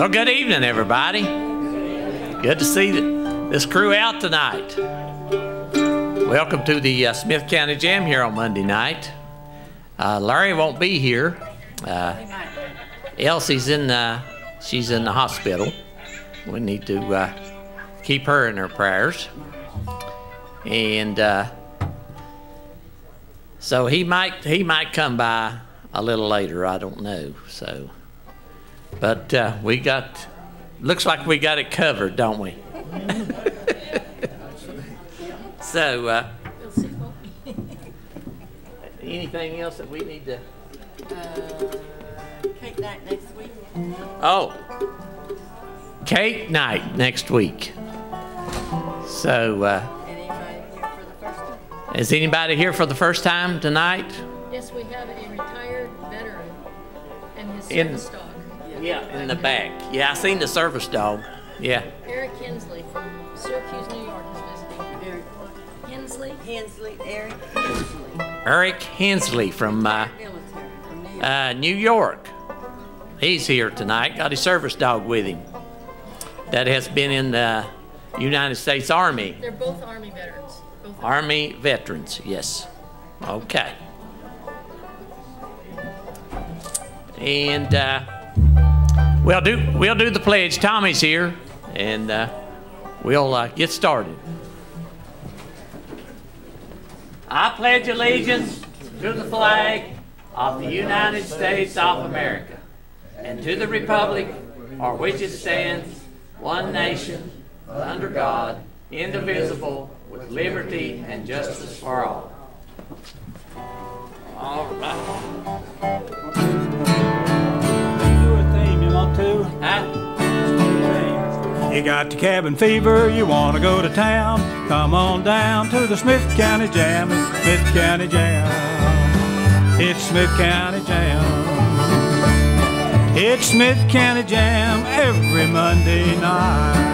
Well, good evening, everybody. Good to see this crew out tonight. Welcome to the Smyth County Jam here on Monday night. Larry won't be here. Elsie's she's in the hospital. We need to keep her in our prayers. And so he might come by a little later. I don't know. So, but looks like we got it covered, don't we? So, anything else that we need to? Cake night next week. Oh, cake night next week. So, is anybody here for the first time tonight? Yes, we have a retired veteran and his service dog. Yeah, in the back. Yeah, I seen the service dog. Yeah. Eric Hensley from Syracuse, New York is visiting. Eric Hensley? Eric Hensley. Eric Hensley from Military from New York. He's here tonight. Got his service dog with him. That has been in the United States Army. They're both Army veterans. Both Army veterans, yes. Okay. And we'll do the pledge. Tommy's here, and we'll get started. I pledge allegiance to the flag of the United States of America, and to the republic for which it stands, one nation, under God, indivisible, with liberty and justice for all. All right. Do a theme, you want to? Huh? You got the cabin fever, you want to go to town. Come on down to the Smyth County Jam. It's Smyth County Jam. It's Smyth County Jam. It's Smyth County Jam every Monday night.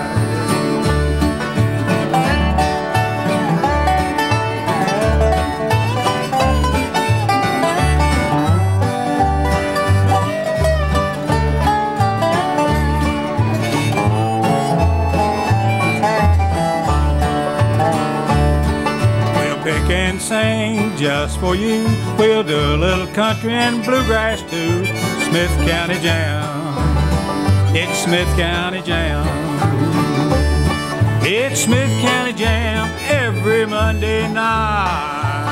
And sing just for you. We'll do a little country and bluegrass too. Smyth County Jam. It's Smyth County Jam. It's Smyth County Jam every Monday night.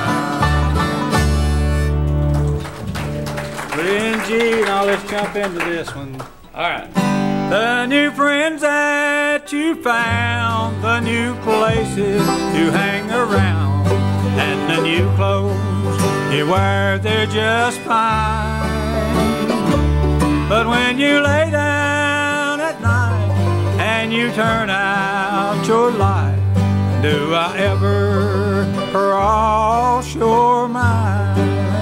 Put in G. Now let's jump into this one. All right. The new friends that you found, the new places you hang around, and the new clothes you wear, they're just fine. But when you lay down at night and you turn out your light, do I ever cross your mind?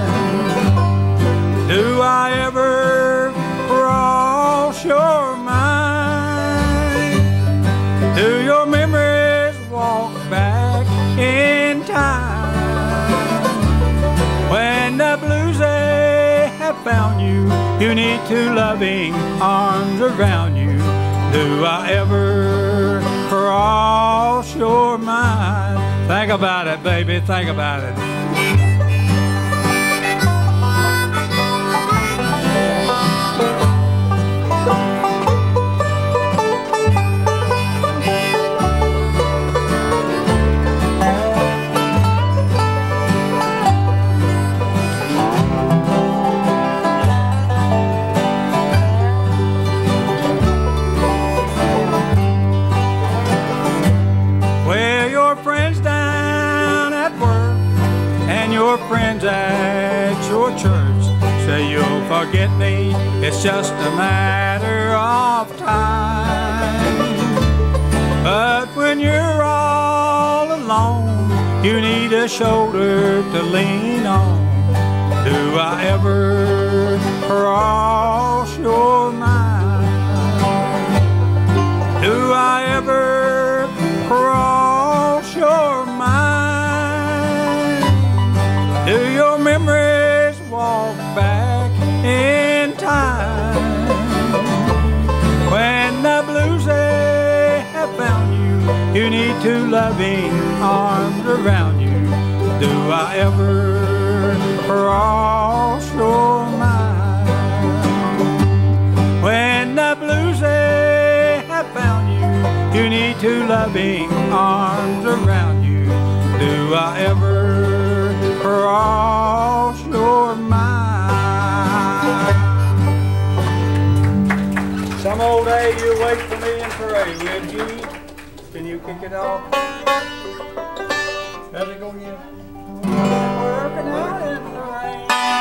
Do I ever cross your mind? Do your memories walk back in time? When the blues they have found you, you need two loving arms around you. Do I ever cross your mind? Think about it, baby, think about it. Your friends at your church say you'll forget me, it's just a matter of time. But when you're all alone, you need a shoulder to lean on. Do I ever cross your mind? Do I ever cross your mind? Do your memories walk back in time? When two loving arms around you. Do I ever cross your mind? When the blues they have found you, you need two loving arms around you. Do I ever cross your mind? Some old day you'll wait for me and pray, will you? Can you kick it off? How's it go again? Working out in the rain.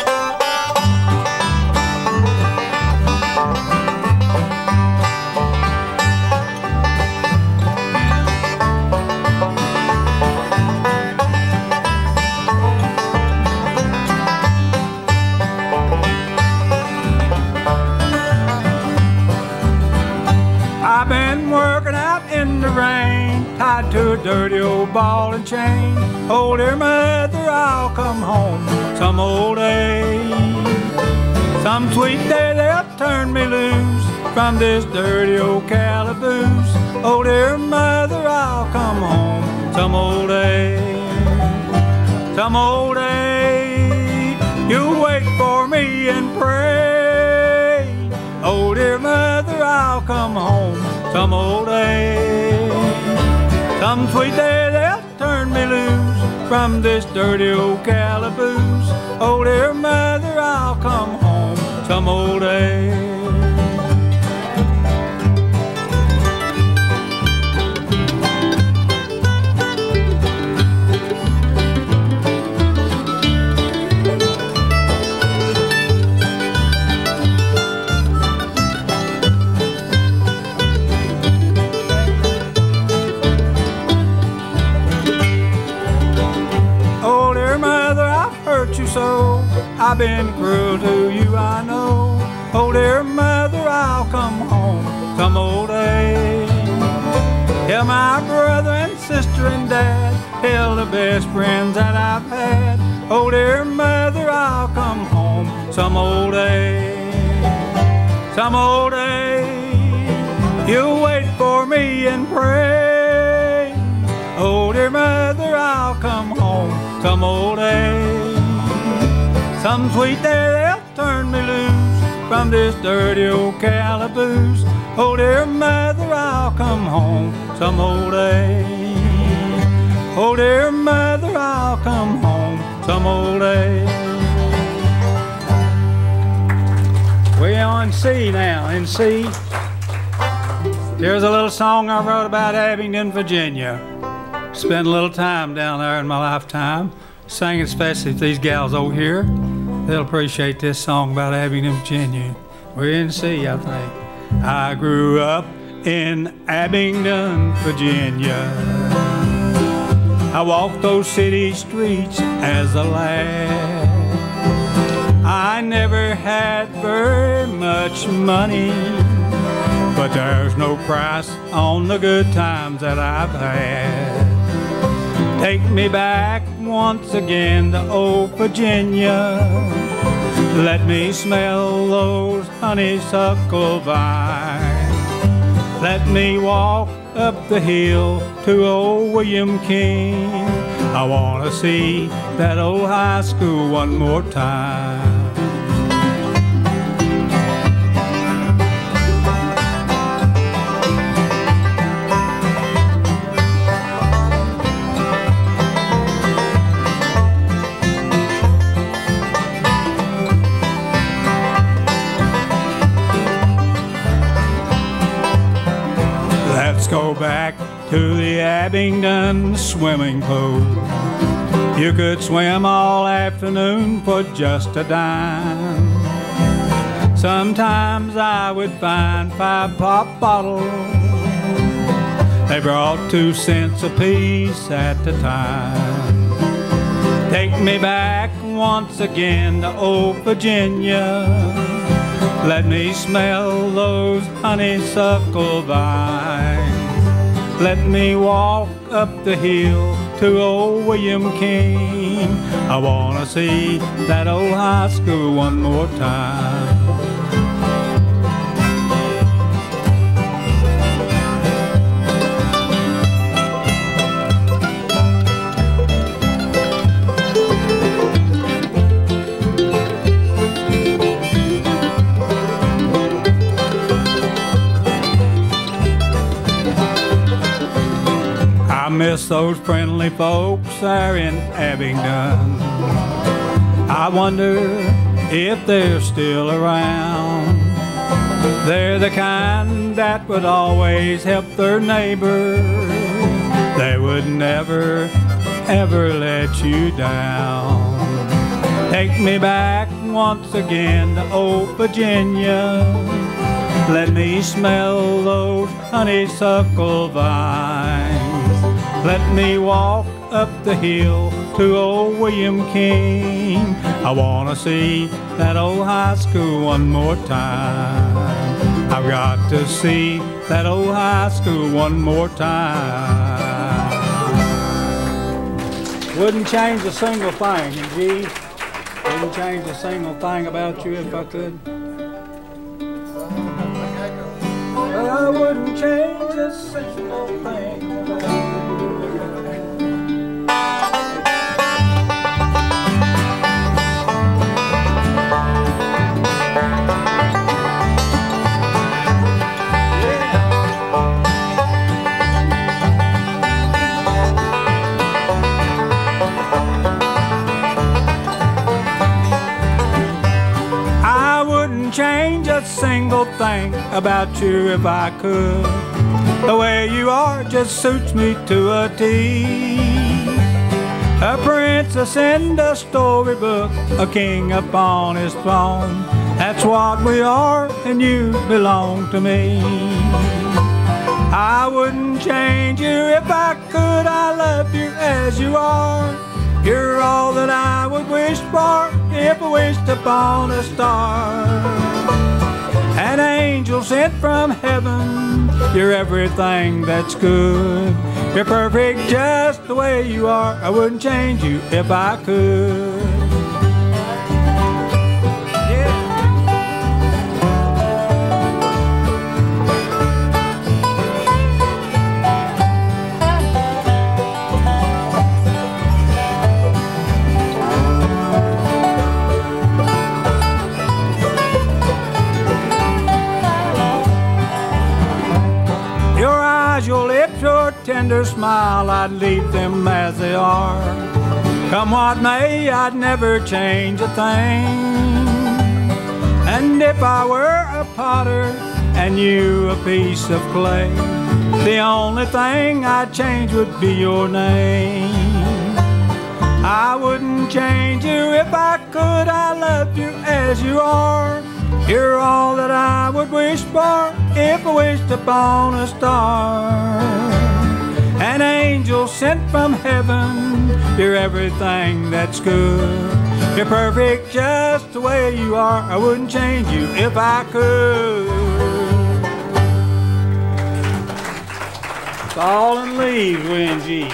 I've been working out in the rain, tied to a dirty old ball and chain. Oh dear mother, I'll come home some old day. Some sweet day they'll turn me loose from this dirty old calaboose. Oh dear mother, I'll come home some old day. Some old day, you wait for me and pray. Oh dear mother, I'll come home some old day. Some sweet day they'll turn me loose from this dirty old calaboose. Oh dear mother, I'll come home some old day. So I've been cruel to you, I know. Oh dear mother, I'll come home some old day. Tell my brother and sister and dad, tell the best friends that I've had. Oh dear mother, I'll come home some old day. Some old day, you'll wait for me and pray. Oh dear mother, I'll come home some old day. Some sweet day they'll turn me loose from this dirty old calaboose. Oh dear mother, I'll come home some old day. Oh dear mother, I'll come home some old day. We're on C now, in C. There's a little song I wrote about Abingdon, Virginia. Spent a little time down there in my lifetime. Sang especially if these gals over here, they'll appreciate this song about Abingdon, Virginia. We're in C, I think. I grew up in Abingdon, Virginia. I walked those city streets as a lad. I never had very much money, but there's no price on the good times that I've had. Take me back once again to old Virginia. Let me smell those honeysuckle vines. Let me walk up the hill to old William King. I want to see that old high school one more time. Let's go back to the Abingdon swimming pool. You could swim all afternoon for just a dime. Sometimes I would find 5 pop bottles. They brought 2 cents apiece at the time. Take me back once again to old Virginia. Let me smell those honeysuckle vines. Let me walk up the hill to old William King. I want to see that old high school one more time. miss those friendly folks there in Abingdon. I wonder if they're still around. They're the kind that would always help their neighbor. They would never, ever let you down. Take me back once again to old Virginia. Let me smell those honeysuckle vines. Let me walk up the hill to old William King. I want to see that old high school one more time. I've got to see that old high school one more time. Wouldn't change a single thing, G. Wouldn't change a single thing about you if I could. I wouldn't change a single thing about you. Change a single thing about you if I could. The way you are just suits me to a T. A princess in the storybook, a king upon his throne. That's what we are, and you belong to me. I wouldn't change you if I could. I love you as you are. You're all that I would wish for if I wished upon a star. An angel sent from heaven. You're everything that's good. You're perfect just the way you are. I wouldn't change you if I could. Your lips, your tender smile, I'd leave them as they are. Come what may, I'd never change a thing. And if I were a potter and you a piece of clay, the only thing I'd change would be your name. I wouldn't change you if I could. I love you as you are. You're all that I would wish for if I wished upon a star. An angel sent from heaven. You're everything that's good. You're perfect just the way you are. I wouldn't change you if I could. Fallen leaves, Win G.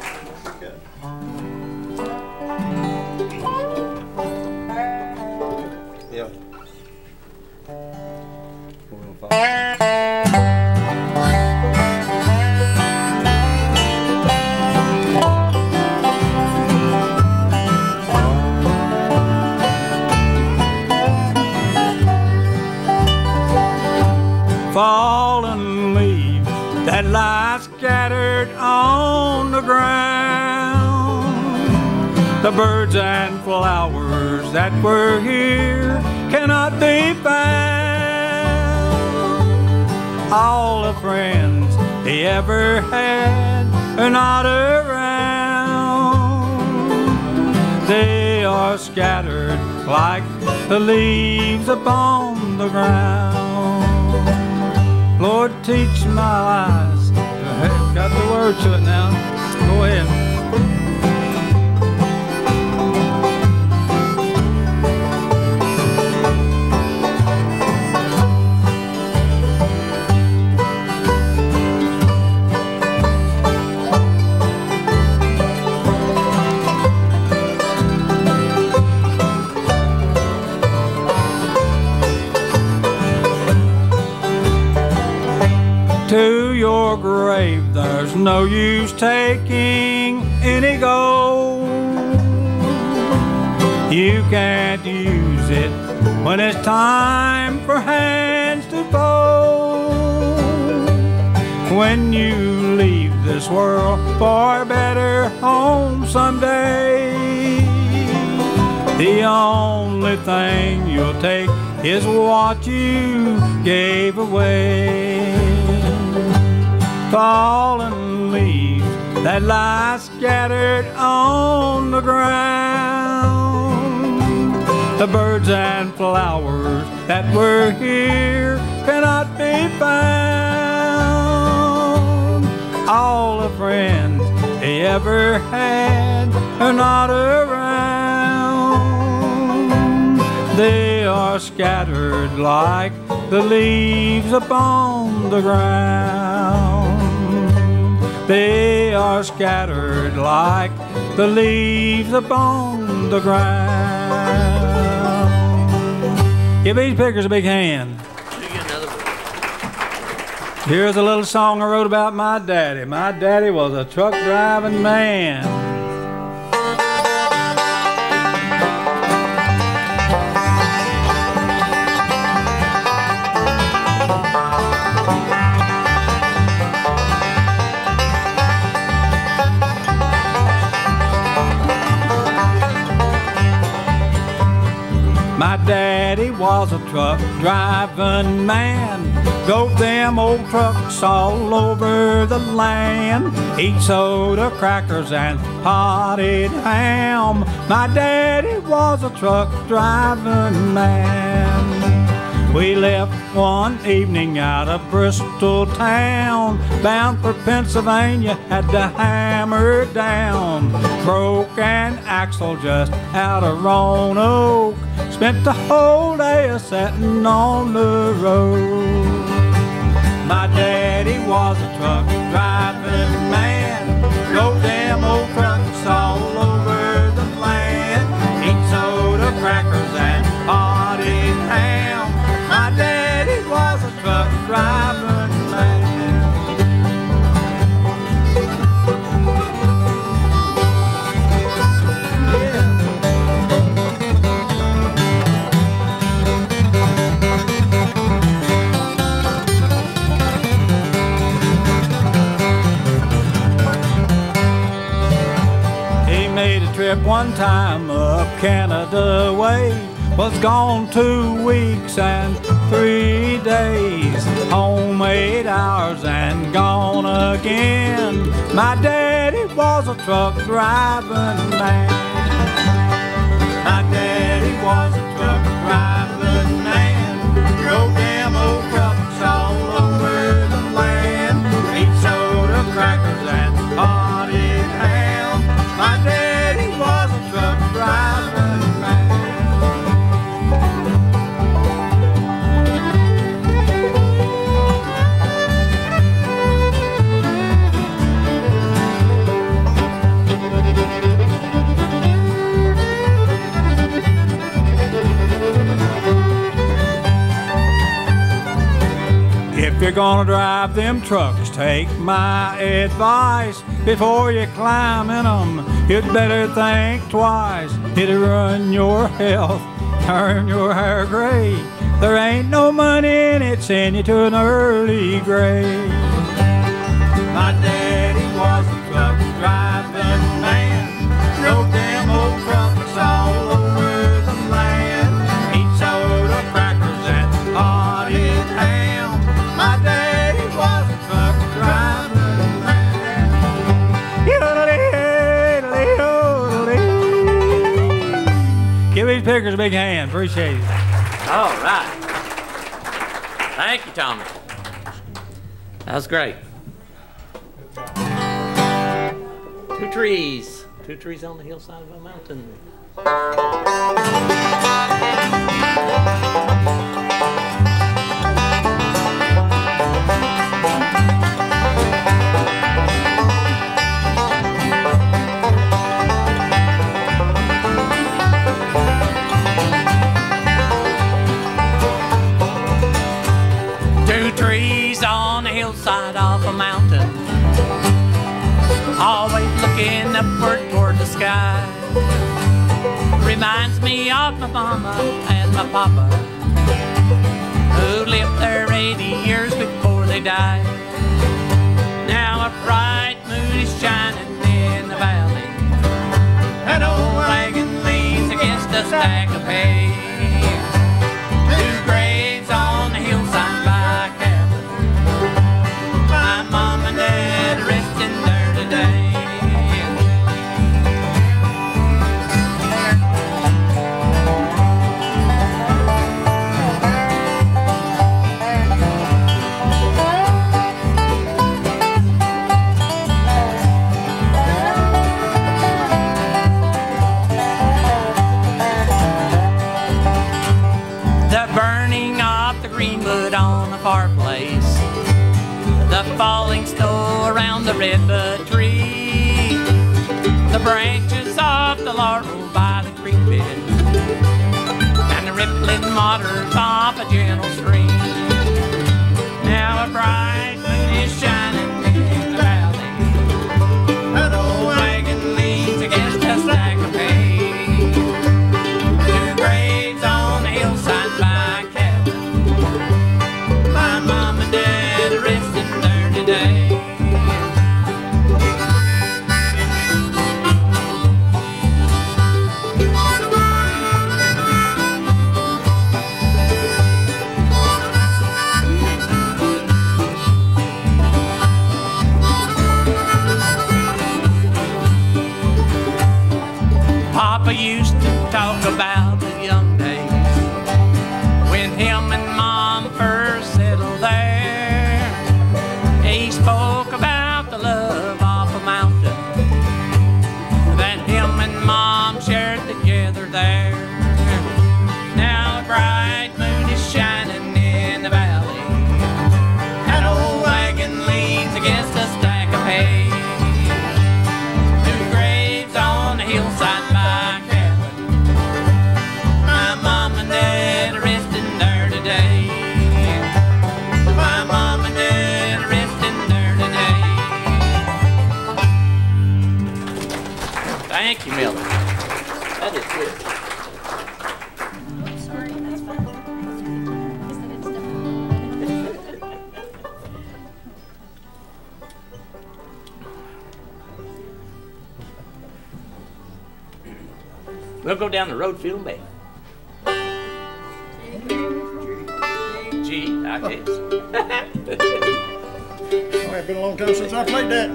Fallen leaves that lie scattered on the ground. The birds and flowers that were here cannot be found. All the friends he ever had are not around. They are scattered like the leaves upon the ground. Lord, teach my eyes. Got the words to it now. Go ahead. To your grave there's no use taking any gold. You can't use it when it's time for hands to fold. When you leave this world for a better home someday. The only thing you'll take is what you gave away. Fallen leaves that lie scattered on the ground. The birds and flowers that were here cannot be found. All the friends they ever had are not around. They are scattered like the leaves upon the ground. They are scattered like the leaves upon the ground. Give these pickers a big hand. Here's a little song I wrote about my daddy. My daddy was a truck driving man. My daddy was a truck driving man, drove them old trucks all over the land, eat soda crackers and potted ham. My daddy was a truck driving man. We left one evening out of Bristol town, bound for Pennsylvania, had to hammer down. Broke an axle just out of Roanoke, spent the whole day a-settin' on the road. My daddy was a truck driving man, drove them old trucks all over the land, eat soda crackers and potted ham. My daddy was a truck driving man. He made a trip one time up Canada way, was gone 2 weeks and 3 days, home 8 hours and gone again. My daddy was a truck driving man. My daddy was a truck driving man, drove them old trucks all over the land, ate soda crackers and potted ham. My daddy was a truck driving man. If you're gonna drive them trucks, take my advice. Before you climb in them, you'd better think twice. It'll ruin your health, turn your hair gray. There ain't no money in it, send you to an early grave. My daddy was a truck driving man, drove them old trucks all over the land, eat soda crackers and potted ham. My daddy was a truck driving man. Give these pickers a big hand. Appreciate it. All right. Thank you, Tommy. That was great. 2 trees. 2 trees on the hillside of a mountain. 2 trees on the hillside of a mountain, always looking upward toward the sky. Reminds me of my mama and my papa, who lived there 80 years before they died. Now a shining in the valley. An old wagon leans against a stack of hay. Two graves on the hillside by a cabin. My mom and dad are resting there today. On the fireplace, the falling snow around the redbud tree, the branches of the laurel by the creek bed, and the rippling waters of a gentle stream. Now a bright moon is shining in the valley. An old wagon leans against a stack of hay. Two graves on the hillside by a cabin. My mom and dad are resting there today. Papa used to talk about the young days when him and Mom first settled there. He spoke about the love of a mountain that him and Mom shared together there. Now a bright moon is shining in the valley. An old wagon leans against a stack of hay. Two graves on the hillside by a cabin. My mom and dad are resting there today. My mom and dad are resting there today. Thank you, Millie. That is good. I'm sorry, that's fine. We'll go down the road feeling bad. G, I guess. Oh, it's been a long time since I played that.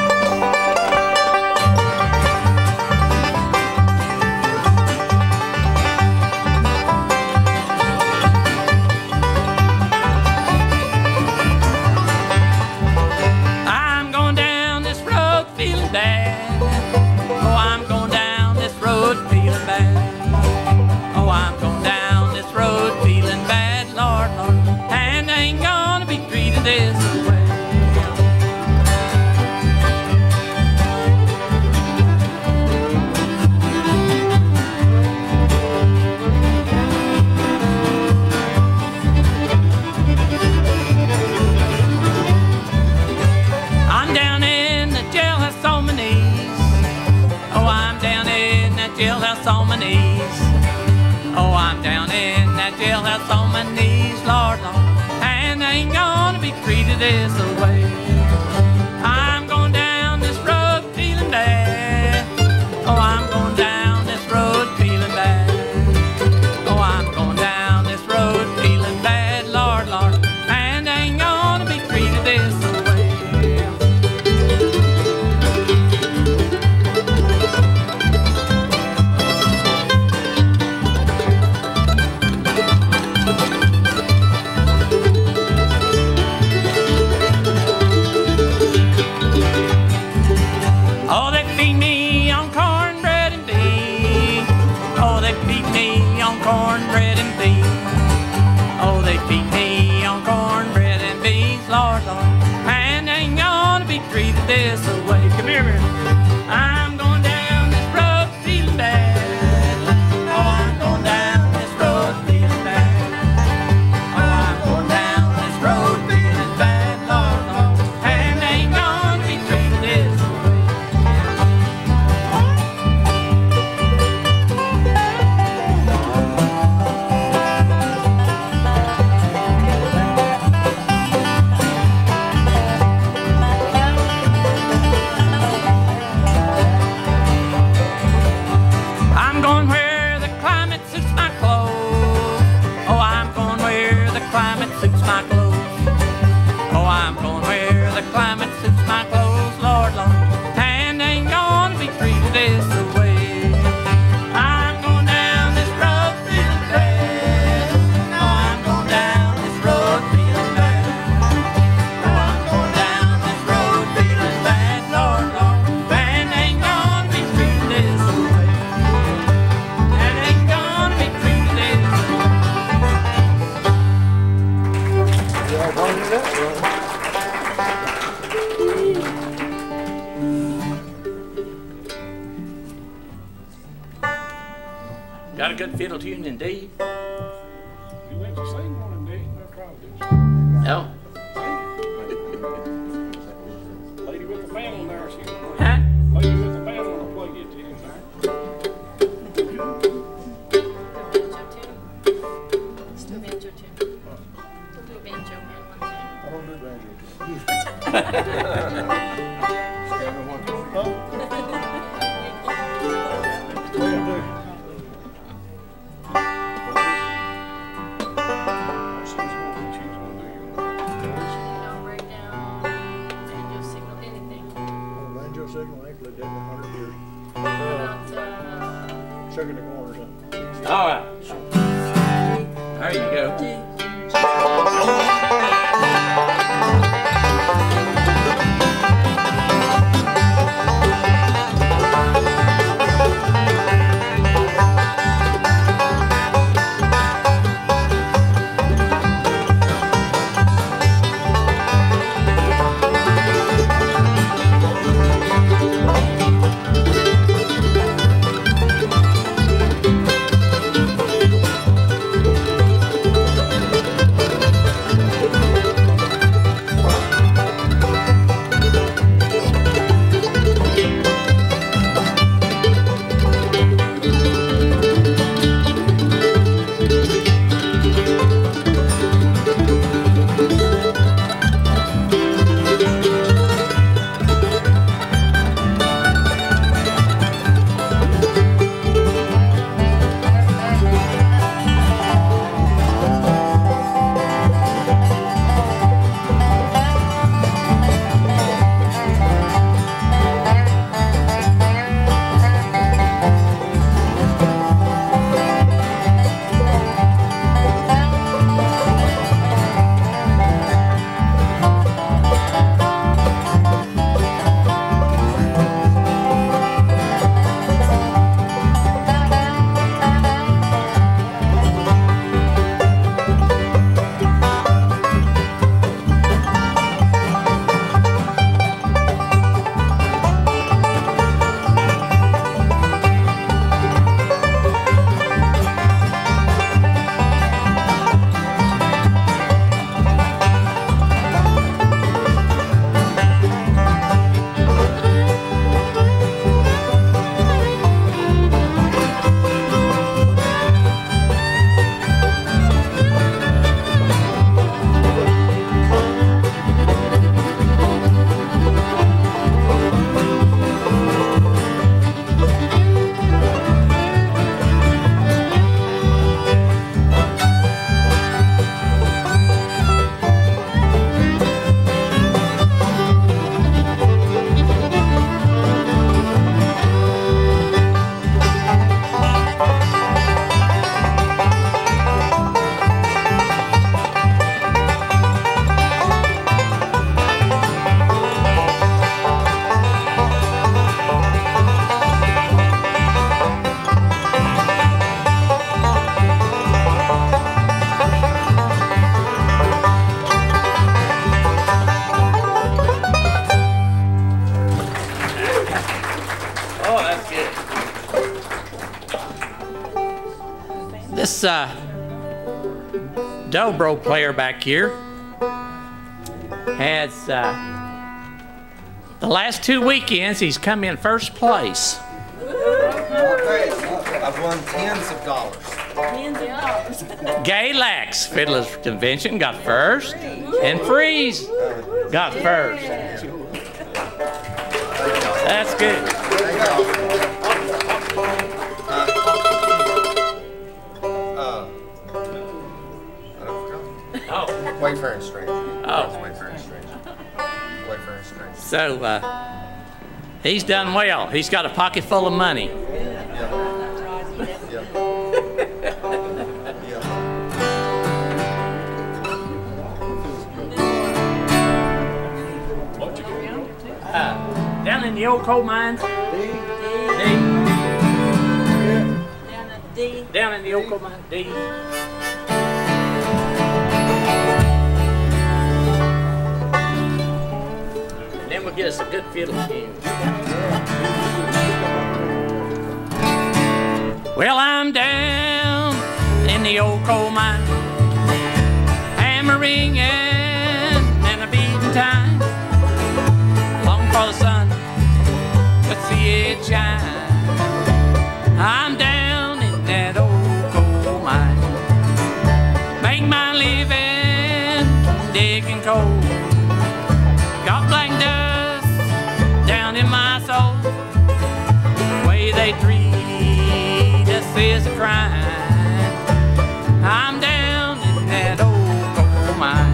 I'm going down this road feeling bad. Oh, I'm going down this road feeling bad. Oh, I'm going down this road feeling bad, Lord, Lord. And I ain't gonna be treated this way. I'm down in the jailhouse on my knees. Oh, I'm down in that jailhouse on my knees. Oh, I'm down in that jailhouse on my knees, Lord, Lord. And I ain't gonna be treated this way. I'm going down this road feeling bad. Oh, I'm going down this road feeling bad. Oh, I'm going down this road feeling bad, Lord, Lord. And I ain't gonna be treated this way. a good fiddle tune in D? You let you sing one in D. I'll try to do No. Lady with the band on there, she's gonna play. Huh? Lady with the band on the play it to you there. Banjo tune. We'll do a banjo man one time. I don't do banjo. Right now, banjo signal, anything. Banjo signal, I ain't played that in 100 years. How about, Sugar in the corners, huh? All right. There you go. This dobro player back here has the last 2 weekends he's come in first place. I've won tens of dollars. Gay Lax Fiddler's Convention got first, and Freeze got first. That's good. Wayfaring Strange. Oh. Wayfaring Strange. Wayfaring Strange. So he's done well. He's got a pocket full of money. Down in the old coal mines. Down in the old coal mines. D. And then we'll get us a good fiddle tune. Well, I'm down the old coal mine. Hammer ringing and a beating time. Long for the sun, but see it shine. I'm down in that old coal mine. Make my living digging coal. Got black dust down in my soul. The way they treat us is a crime. I'm down in that old coal mine.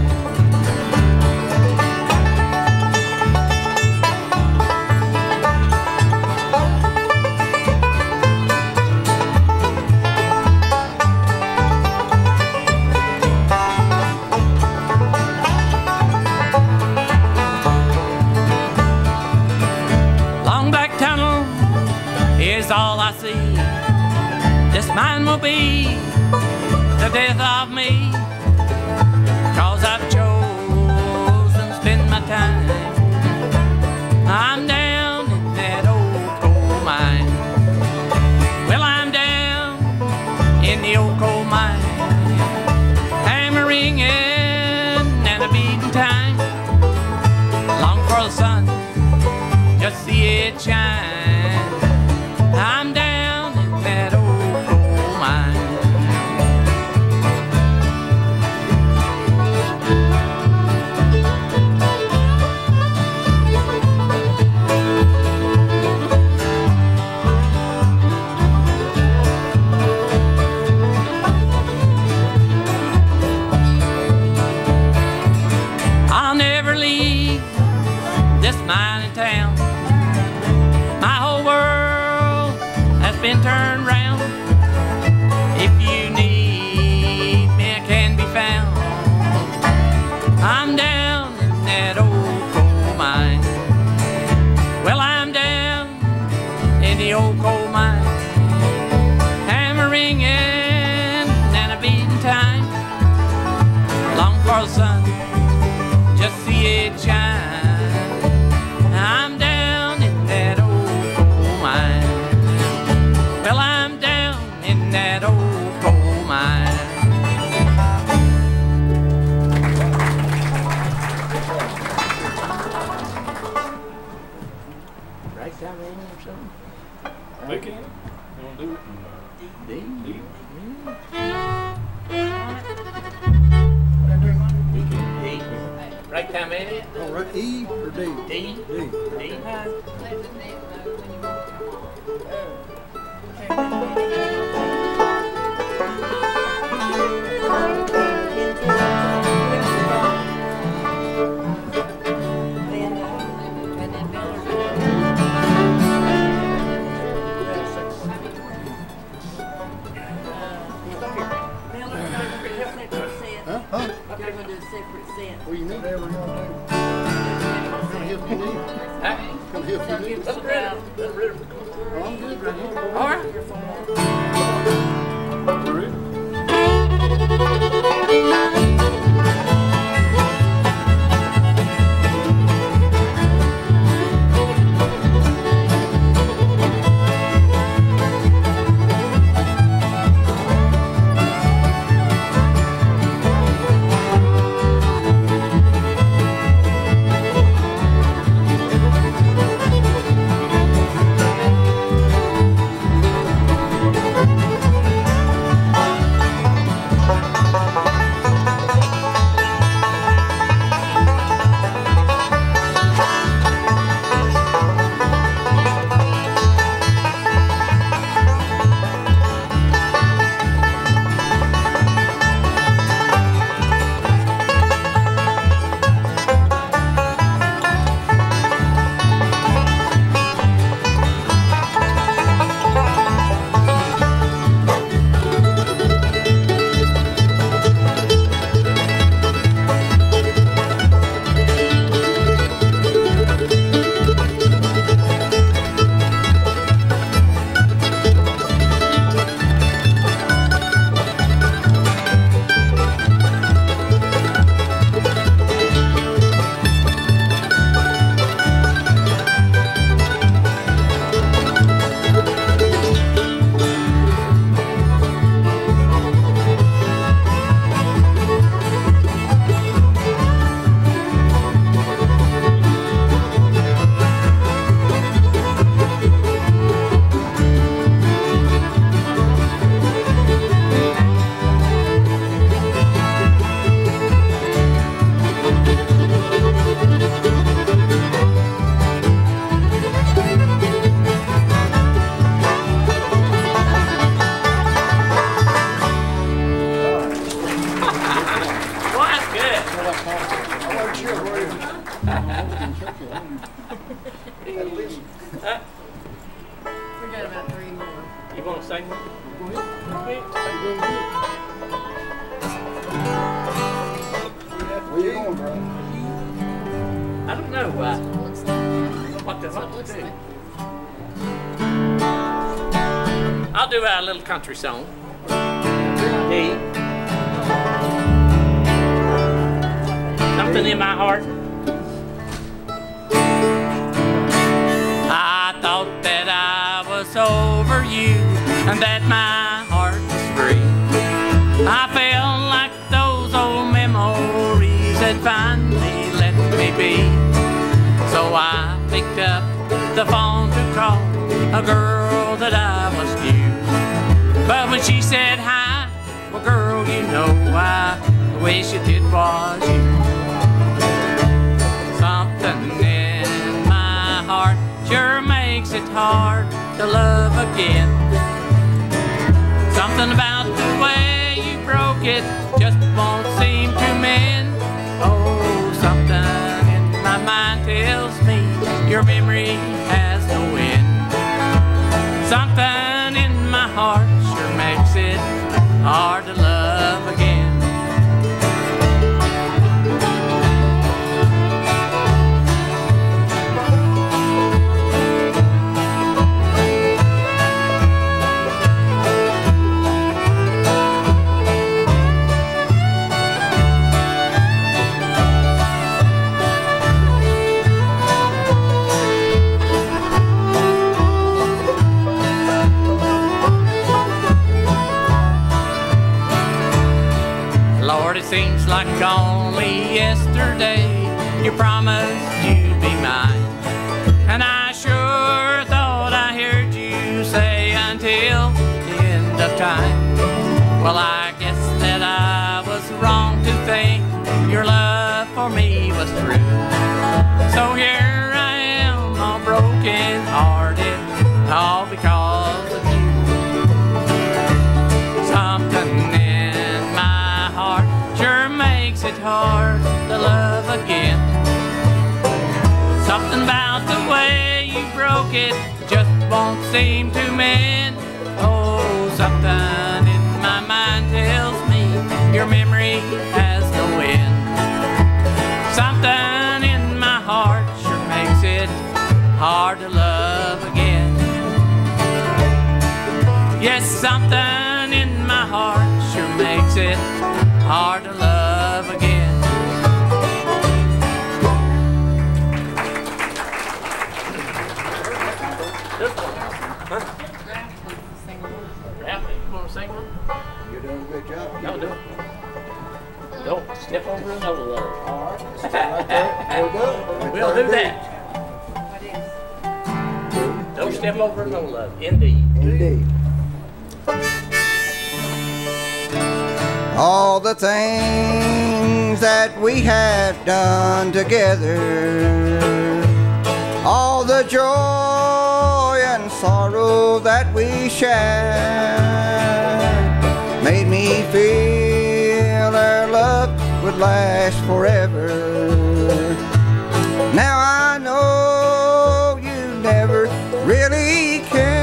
Is all I see. This mine will be the death of me, 'cause I've chosen to spend my time. I'm down in that old coal mine. Well, I'm down in the old coal mine. Hammer ringing and a beating time. Long for the sun, just see it shine. I'm down in that old coal mine. I'll never leave this mining town. My whole world has been turned round. If you need me, I can be found. I'm down in that old coal mine. Well, I'm down in the old coal mine. Hammer ringing and a beating time. Long for the sun, just see it shine. I'm down in that old coal mine. Well, I'm down in that old coal mine. Right down there or something? They can. You want to do it? D? D? D. Right down there? Oh, right, E or D? D? D. D? Huh? They're gonna do a separate set. Well, you knew they were going to do. Gonna help you need. Huh? Gonna help you need. Let's read it. Let's read it. Oh, I'm good right here. All right. You ready? At least. We got about 3 more. You want to sing one? Go ahead. Where you going, bro? I don't know Looks like. what That's what it to looks do. like. I'll do our little country song. Hey. Something in my heart. I thought that I was over you and that my heart was free. I felt like those old memories had finally let me be. So I picked up the phone to call a girl that I was new. But when she said hi, well girl, you know I wish it did was you. Something in my heart sure makes it hard to love again. Something about the way you broke it just won't seem to mend. Oh, something in my mind tells me your memory has no end. Something in my heart sure makes it hard to love again. Lord, it seems like only yesterday you promised you'd be mine. And I sure thought I heard you say until the end of time. Well, I guess that I was wrong to think your love for me was true. So here I am, all broken hearted, all because of you. Something in my heart sure makes it hard to love again. Something about the way you broke it just won't seem to mend. Oh, something in my mind tells me your memory has no end. Something in my heart sure makes it hard to love again. Yes, something in my heart sure makes it hard to love again. This one, huh? Rap, you want to sing one? You're doing a good job. No, do it. Don't step over another letter. All right. Let's stay right there. We'll do it. We'll do that. Don't step over another letter. Indeed. Indeed. All the things that we have done together, all the joy and sorrow that we shared, made me feel our love would last forever. Now I know you never really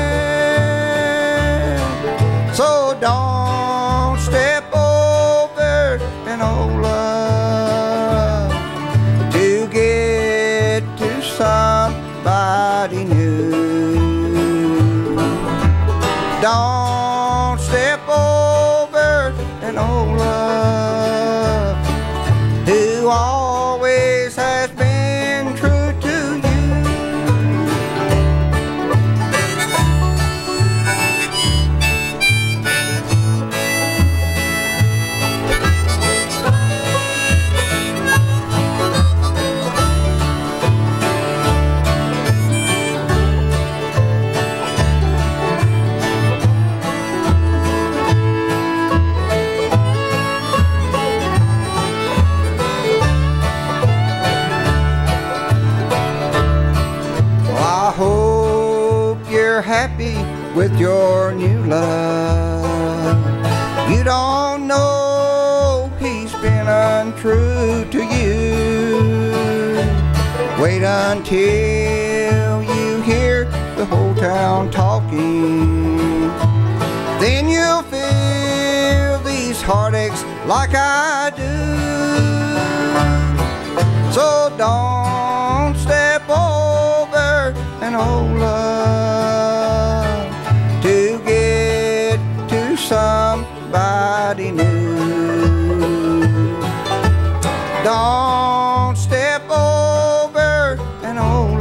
cared, so don't step over an old love to get to somebody new. Don't step over an old love who always has been true to you. I hope you're happy with your new love. You don't know he's been untrue to you. Wait until you hear the whole town talking. Then you'll feel these heartaches like I do. So don't step over an old love to get to somebody new. Don't step over an old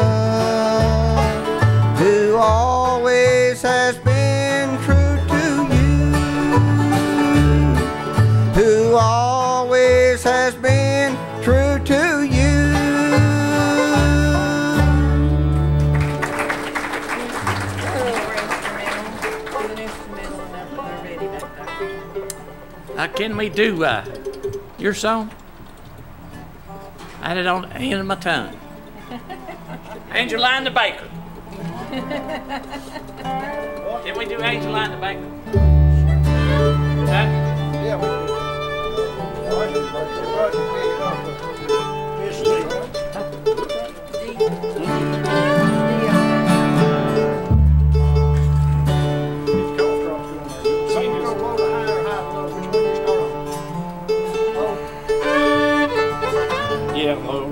love who always has been true to you, who always has been true to you. Can we do your song? I had it on the end of my tongue. Angeline the Baker. Can we do Angeline the Baker? Huh? Yeah, we Yeah, low.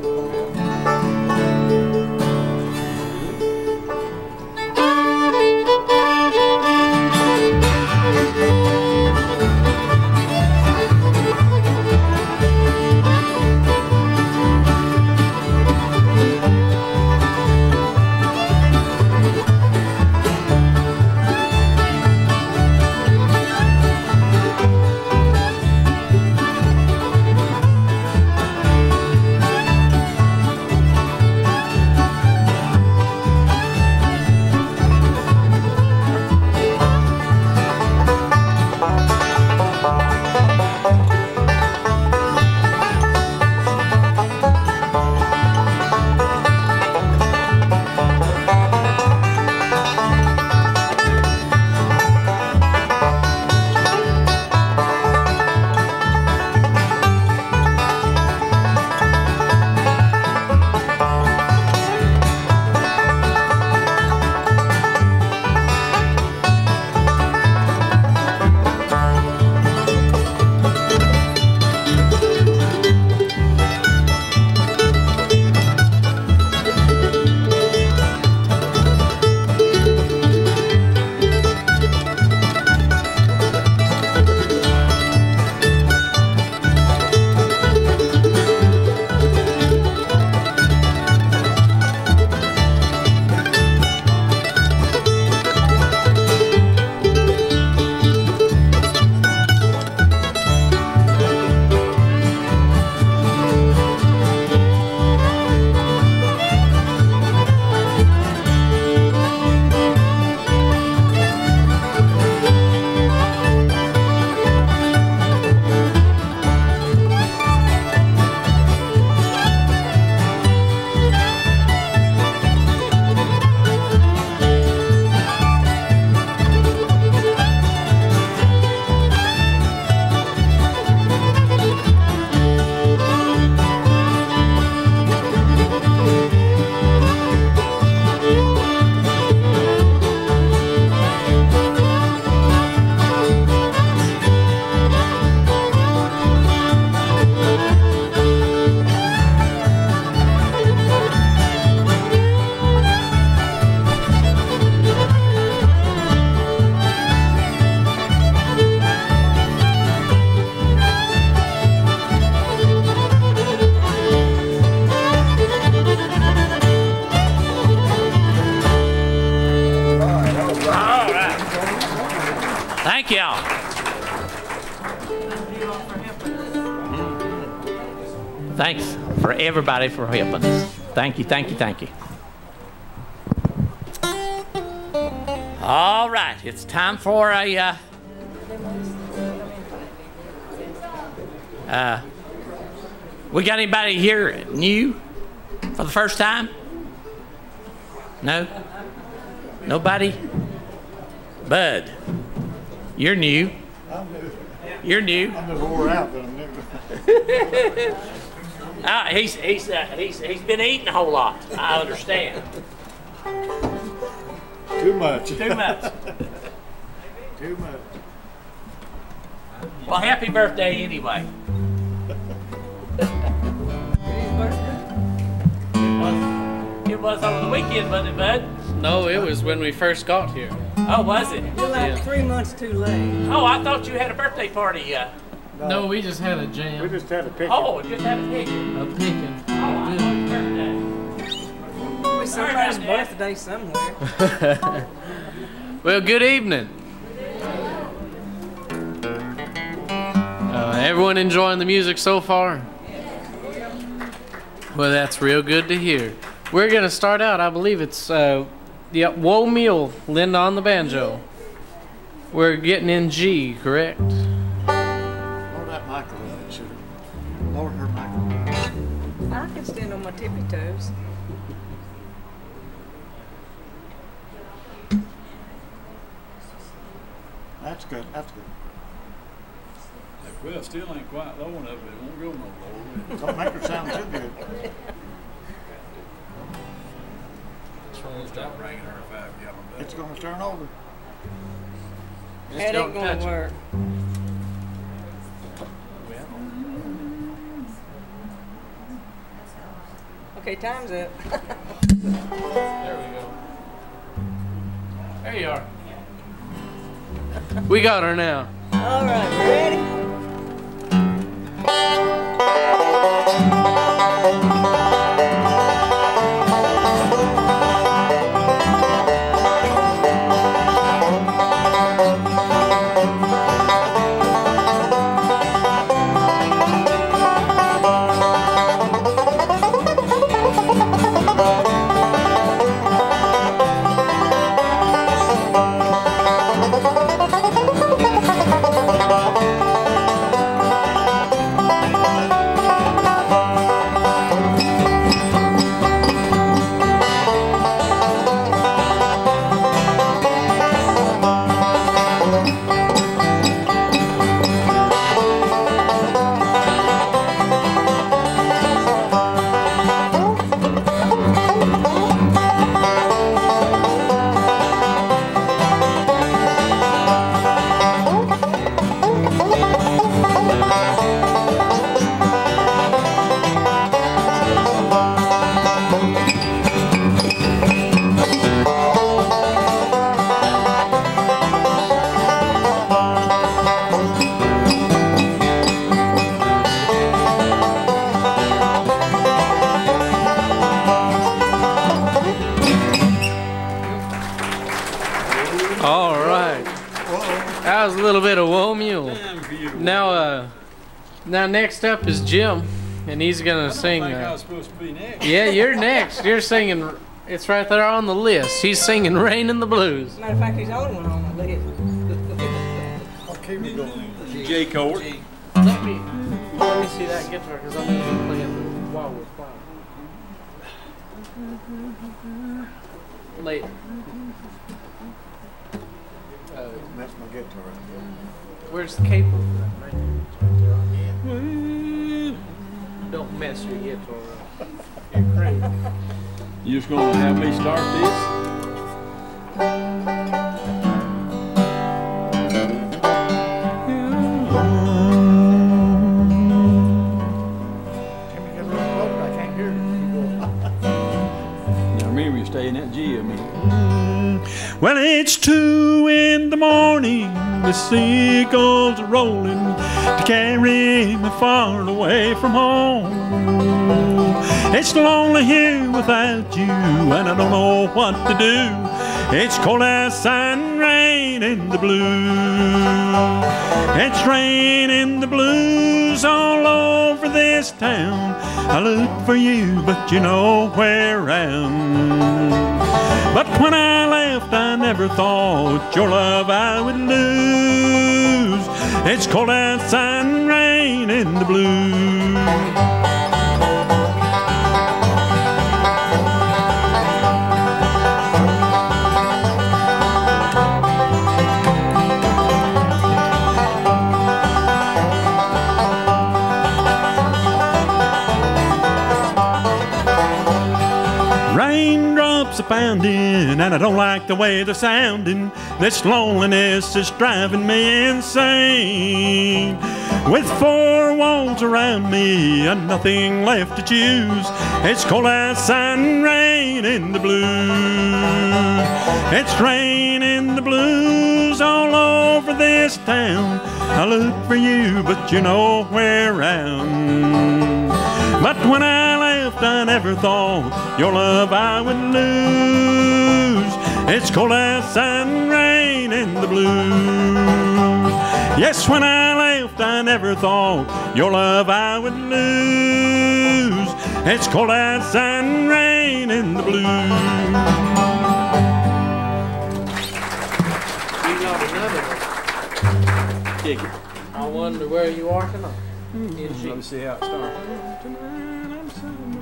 Thank y'all. Thanks for everybody for helping us. Thank you, thank you, thank you. All right, it's time for a we got anybody here new for the first time? No? Nobody? Bud, you're new. I'm new. You're new. I'm just wore out, but I'm new. He's been eating a whole lot. I understand. Too much. Too much. Too much. Well, happy birthday anyway. It was over the weekend, wasn't it, Bud? No, it was when we first got here. Oh, was it? You're like 3 months too late. Oh, I thought you had a birthday party. No, we just had a jam. We just had a picture. Oh, just had a picture. A picking. Oh, happy birthday. It's somebody's birthday somewhere. Well, good evening. Everyone enjoying the music so far? Well, that's real good to hear. We're going to start out, I believe it's Woe Meal, Linda on the banjo. We're getting in G, correct? Lower that mic a little bit, sugar. Lower her mic a little bit. I can stand on my tippy toes. That's good. That's good. Well, still ain't quite low enough, but it won't go no lower. Don't make her sound too good. Stop bringing her a 5-gallon bucket. It's going to turn over. That ain't gonna work. Okay, time's up. There we go. There you are. We got her now. All right, ready? All right. That was a little bit of Woe Mule. Now next up is Jim, and he's gonna sing. I think I was supposed to be next. Yeah, you're next. You're singing. It's right there on the list. He's singing "Rain in the Blues." Matter of fact, he's the only one on the list. I'll keep it going. J chord. Let me see that guitar because I'm gonna be playing while we're playing. Later. That's my guitar. Where's the cable for that? Right there. Don't mess your guitar up. You're crazy. You just gonna have me start this? Can we get a little closer? I can't hear you. Now remember, you stay in that G, I mean. Well, it's 2 in the morning, the seagulls are rolling to carry me far away from home. It's lonely here without you, and I don't know what to do. It's cold outside and rain in the blues. It's rain in the blues all over this town. I look for you, but you're nowhere around. But when I left, I never thought your love I would lose. It's cold outside and rain in the blues. Raindrops are pounding, and I don't like the way they're sounding. This loneliness is driving me insane. With four walls around me and nothing left to choose, it's cold outside and rain in the blues. It's rain in the blues all over this town. I look for you, but you're nowhere around. But when I left, I never thought your love I would lose. It's cold outside and rain in the blues. Yes, when I left, I never thought your love I would lose. It's cold outside and rain in the blues. You got another. Kick it. I wonder where you are tonight. In G. Let me see how it starts. Tonight I'm sitting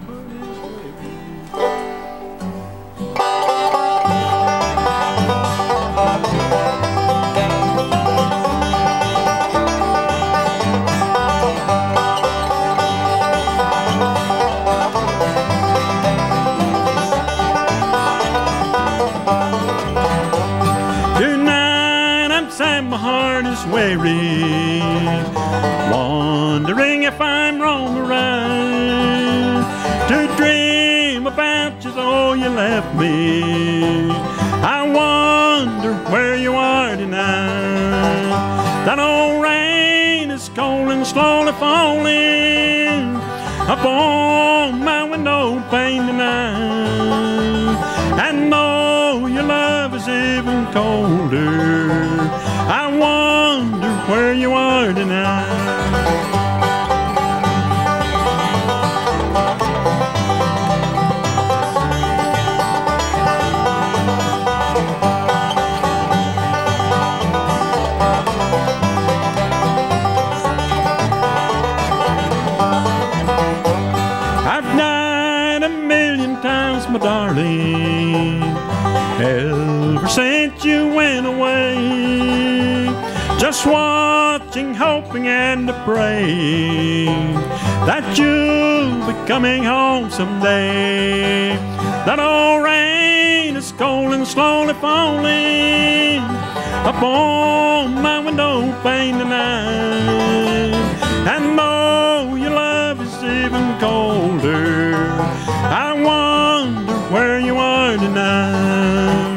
tonight I'm sad, my heart is weary, wondering if I'm wrong or right to dream about you though you left me. I wonder where you are tonight. That old rain is cold and slowly falling upon my window pane tonight. And though your love is even colder, I wonder where you are tonight. I've died a million times, my darling, ever since you went away. Just watching, hoping and praying that you'll be coming home someday. That old rain is cold and slowly falling upon my window pane tonight. And though your love is even colder, I wonder where you are tonight.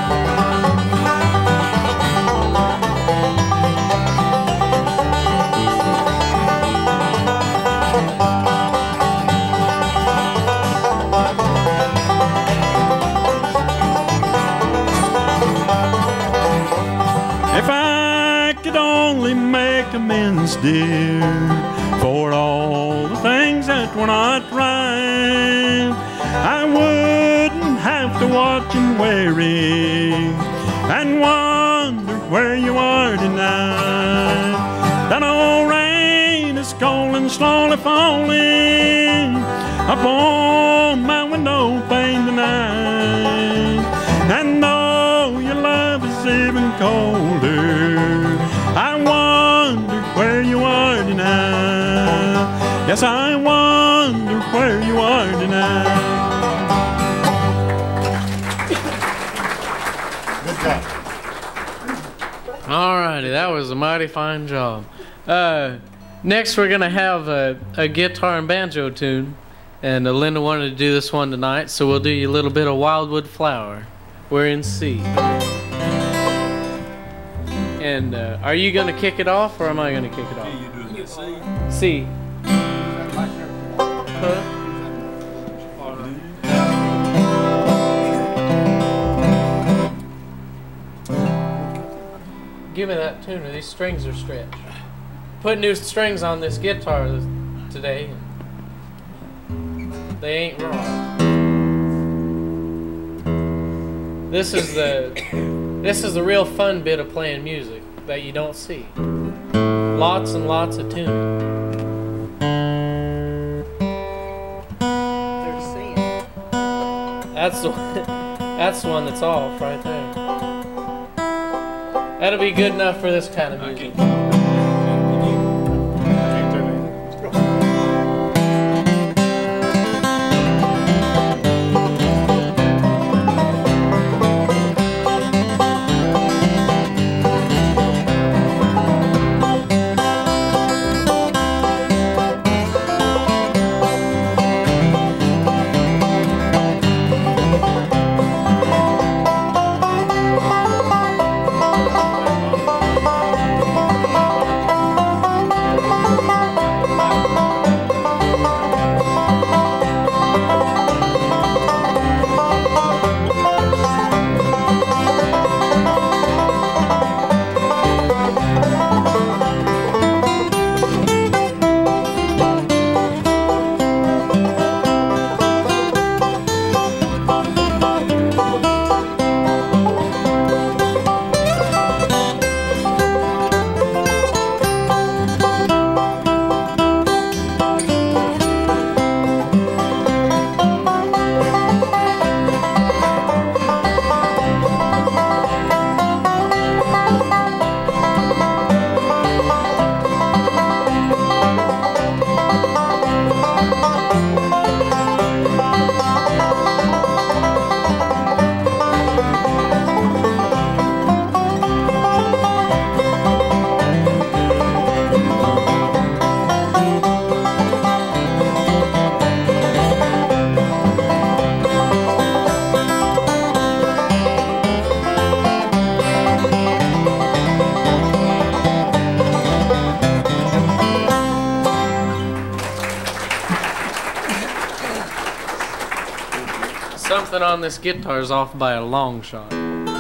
If I could only make amends, dear, for all the things that were not right, I wouldn't have to watch and worry and wonder where you are tonight. That old rain is cold and slowly falling upon my window pane tonight. And though your love is even colder, I wonder where you are tonight. Yes, I wonder where you are tonight. Good job. Alrighty, that was a mighty fine job. Next, we're gonna have a guitar and banjo tune, and Linda wanted to do this one tonight, so we'll do you a little bit of Wildwood Flower. We're in C. And are you gonna kick it off, or am I gonna kick it off? You doing this C? C. Give me that tuner. These strings are stretched. Put new strings on this guitar today. They ain't raw. This is the real fun bit of playing music that you don't see. Lots and lots of tuning. They're seeing. That's the one that's off right there. That'll be good enough for this kind of music. Something on this guitar is off by a long shot.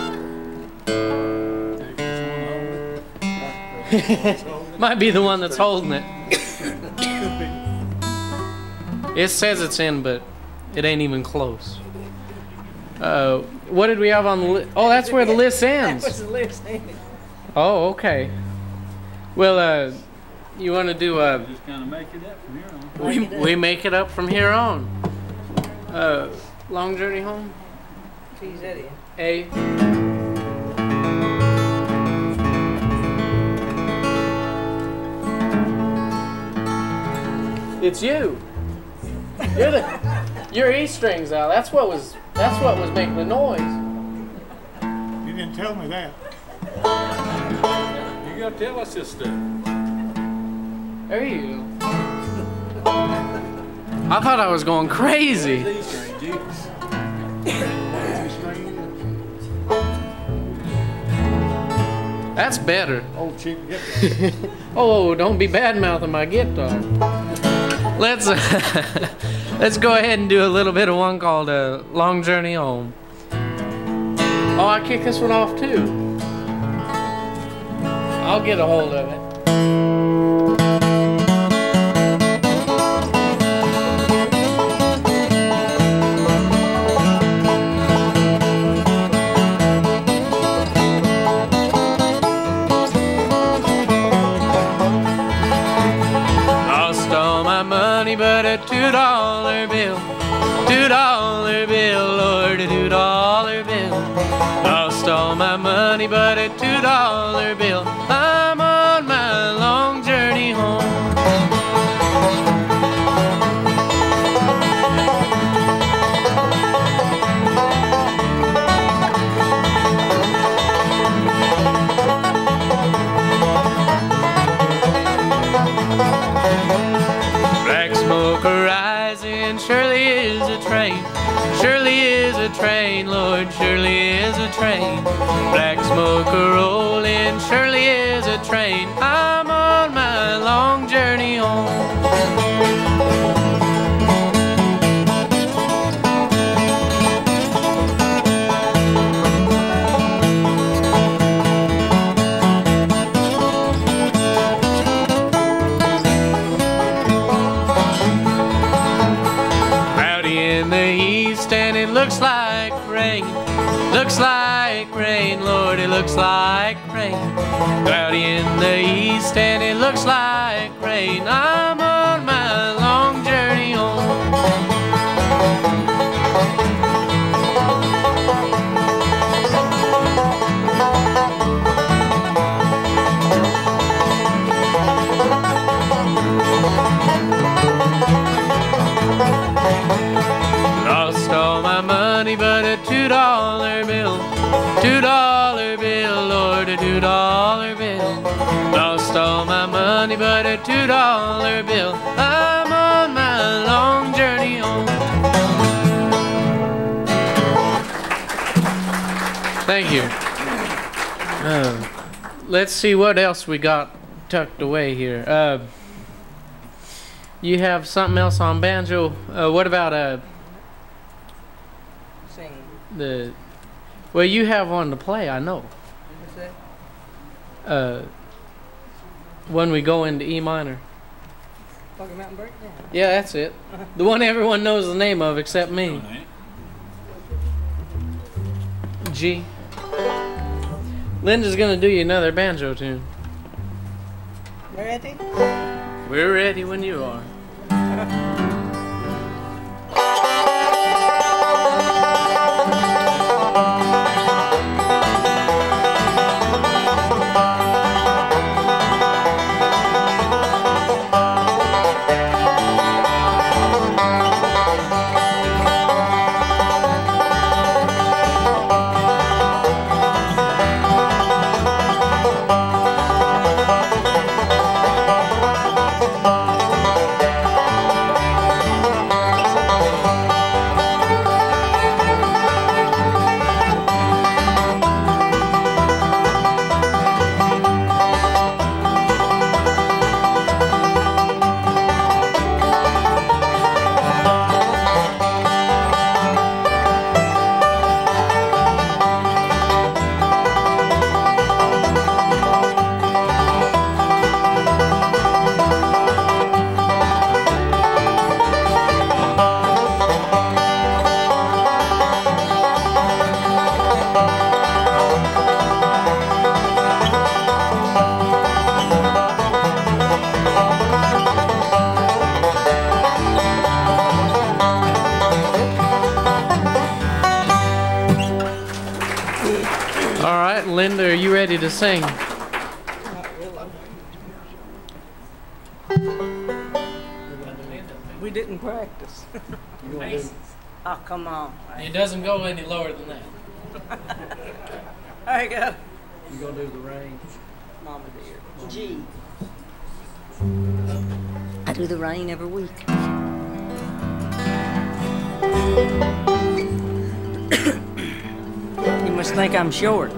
Might be the one that's holding it. It says it's in, but it ain't even close. What did we have on the list? Oh, that's where the list ends. That was the list, ain't it? Oh, okay. Well, you want to do Just kind of make it up from here on. we make it up from here on. Long Journey Home. T's Eddie. A. It's you. Your E strings out. That's what was making the noise. You didn't tell me that. You gotta tell us this stuff. There you go. I thought I was going crazy. That's better. Old cheap guitar. Oh, don't be bad mouthing my guitar. Let's go ahead and do a little bit of one called Long Journey Home. Oh, I kicked this one off too. I'll get a hold of it. But a $2 bill, $2 bill, Lord, a $2 bill. Lost all my money, but a $2 bill. I'm on my long journey home. Smoke rising, surely is a train. Surely is a train, Lord, surely is a train. Black smoke rolling, surely is a train. I'm on my long journey home. Looks like rain, Lord, it looks like rain. Cloudy in the east and it looks like rain. I'm on my long journey home. Lost all my money, but a $2 bill, $2 bill, Lord, a $2 bill. Lost all my money, but a $2 bill. I'm on my long journey home. Thank you. Let's see what else we got tucked away here. You have something else on banjo. What about Sing. Well, you have one to play, I know. What's that? When we go into E minor. Fucking Mountain Break? Yeah, that's it. The one everyone knows the name of except me. G. Linda's gonna do you another banjo tune. Ready? We're ready when you are. All right, Linda, are you ready to sing? Not really. We didn't practice. Oh, come on. It doesn't go any lower than that. There you go. You gonna do the range? Mama dear. G. I do the rain every week. You must think I'm short.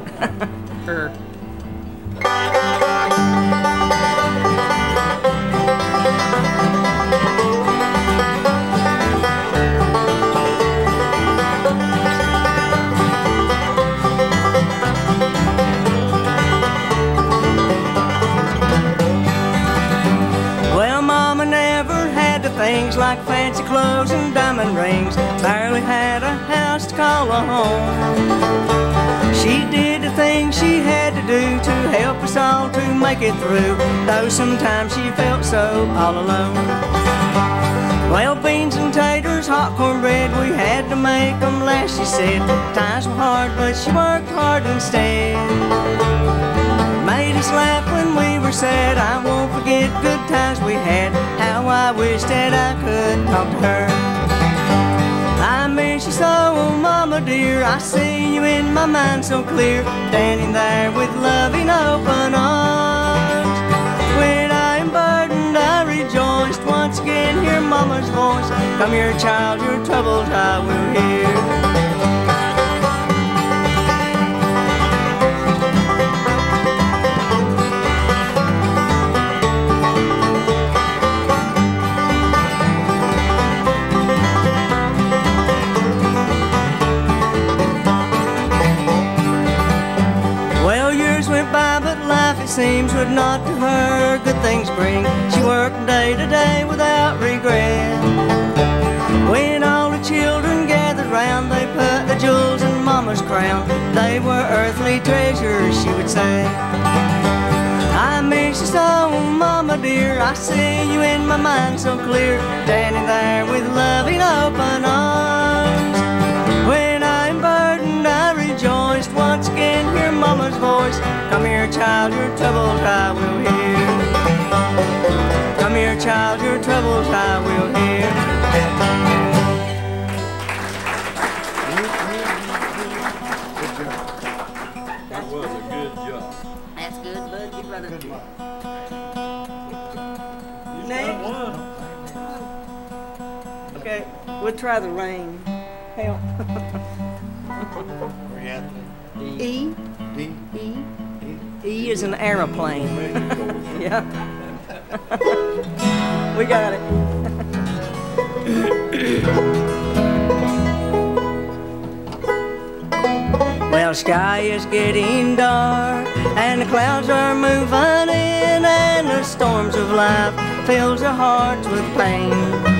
Well, Mama never had the things like fancy clothes and diamond rings. Barely had a house to call a home. She did the things she had to do to help us all to make it through, though sometimes she felt so all alone. Well, beans and taters, hot cornbread, we had to make them last, she said. Times were hard, but she worked hard instead. Made us laugh when we were sad. I won't forget good times we had. How I wish that I could talk to her. I miss you so, oh Mama dear. I see you in my mind so clear, standing there with loving open arms. When I am burdened, I rejoiced. Once again, hear Mama's voice. Come here, child, your troubles I will hear. Seems would not to her good things bring. She worked day to day without regret. When all the children gathered round, they put the jewels in Mama's crown. They were earthly treasures, she would say. I miss you so, Mama dear. I see you in my mind so clear, standing there with loving open arms. When I'm burdened, I rejoiced. Once again, hear Mama's voice. Come here, child, your troubles I will hear. Come here, child, your troubles I will hear. That was a good job. That's good, bud. You'd rather Good luck. Next. Okay, we'll try the rain. Help. Where you at? E. D? E. E is an aeroplane. Yeah. We got it. Well, sky is getting dark, and the clouds are moving in, and the storms of life fills our hearts with pain.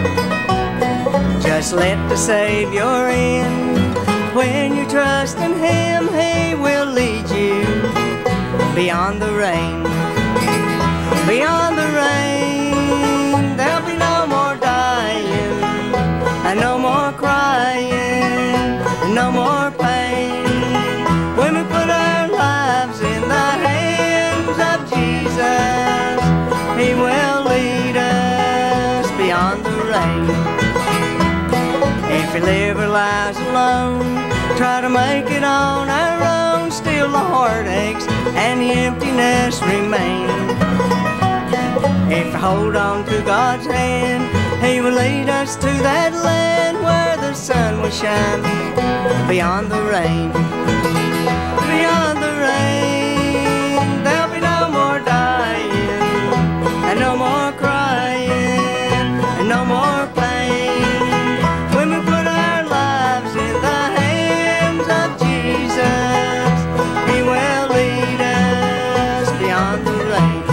Just let the Savior in. When you trust in Him, He will lead you beyond the rain. Beyond the rain, there'll be no more dying, and no more crying, and no more pain. When we put our lives in the hands of Jesus, He will lead us beyond the rain. If you live our lives alone, try to make it on our own, still the heartaches and the emptiness remain. If you hold on to God's hand, He will lead us to that land where the sun will shine beyond the rain. Beyond the rain, there'll be no more dying, and no more crying, and no more pain. When we put our lives in the hands of Jesus, He will lead us beyond the rain.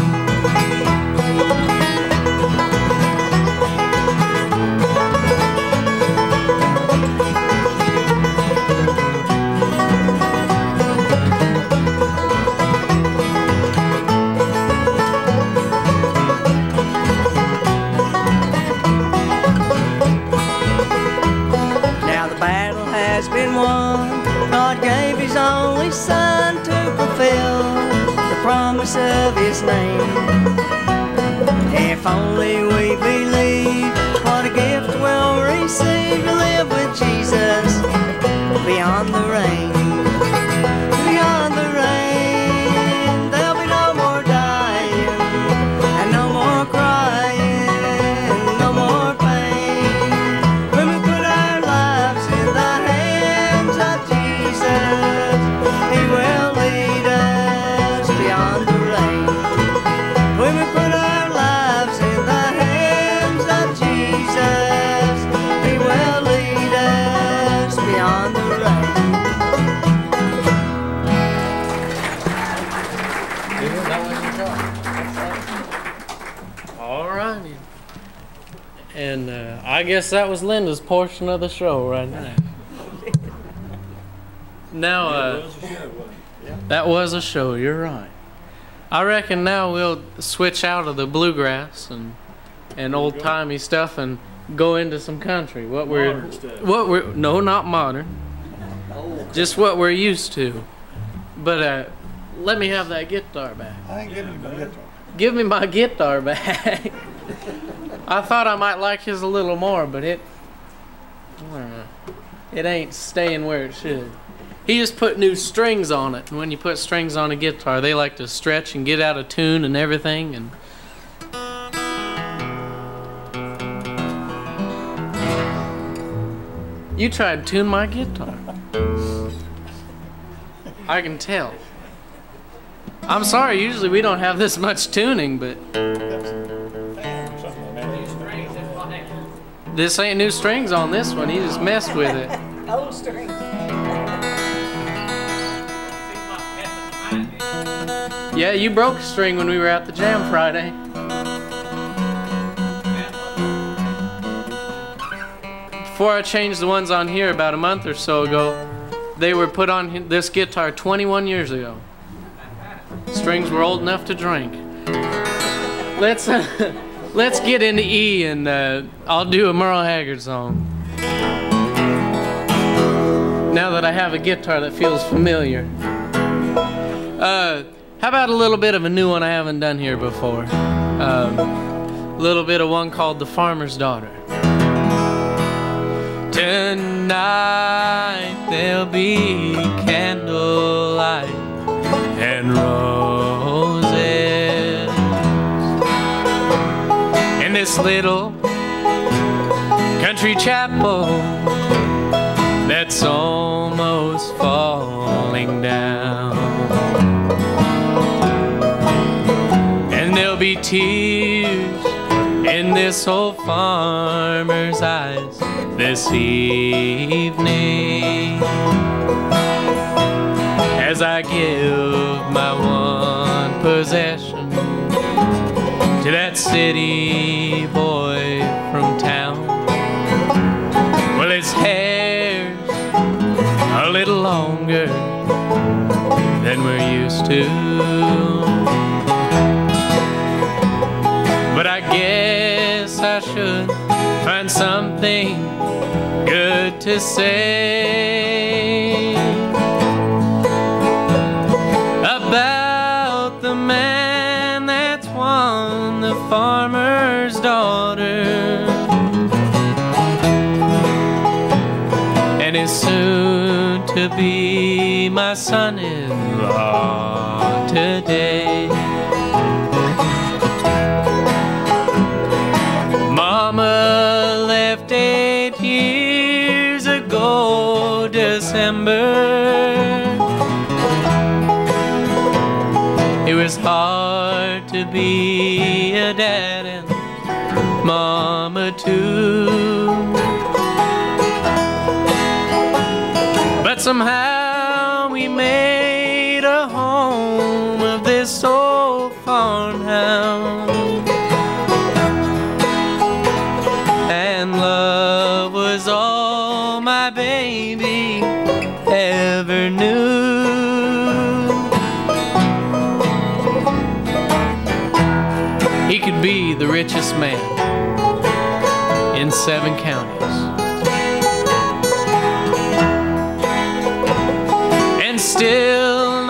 has been won. God gave His only Son to fulfill the promise of His name. If only we believe, what a gift we'll receive to live with Jesus beyond the rain. Beyond the rain, there'll be no more dying, and no more crying, no more pain. When we put our lives in the hands of Jesus, He will lead us beyond the rain. When we put our lives in the hands of Jesus, He will lead us beyond the rain. All righty. And I guess that was Linda's portion of the show right now. Now, that was a show, you're right. I reckon now we'll switch out of the bluegrass and old-timey stuff and go into some country. What we're no, not modern. Just what we're used to. But let me have that guitar back. I ain't giving you my guitar. Give me my guitar back. I thought I might like his a little more, but it ain't staying where it should. He just put new strings on it, and when you put strings on a guitar, they like to stretch and get out of tune and everything. And you tried to tune my guitar. I can tell. I'm sorry, usually we don't have this much tuning, but this ain't new strings on this one. He just messed with it. Old strings. Yeah, you broke a string when we were at the jam Friday. Before I changed the ones on here about a month or so ago, they were put on this guitar 21 years ago. Strings were old enough to drink. Let's get into E, and I'll do a Merle Haggard song. Now that I have a guitar that feels familiar. How about a little bit of a new one I haven't done here before? A little bit of one called The Farmer's Daughter. Tonight there'll be candlelight and roses in this little country chapel that's almost falling down. And there'll be tears in this old farmer's eyes this evening as I give my one possession to that city boy from town. Well, his hair's a little longer than we're used to, but I guess I should find something good to say about the man that's won the farmer's daughter and is soon to be my son-in-law today. Mama left 8 years ago December. It was hard to be a dad and mama too, but somehow we made a home of this old farmhouse. And love was all my baby ever knew. He could be the richest man in 7 counties.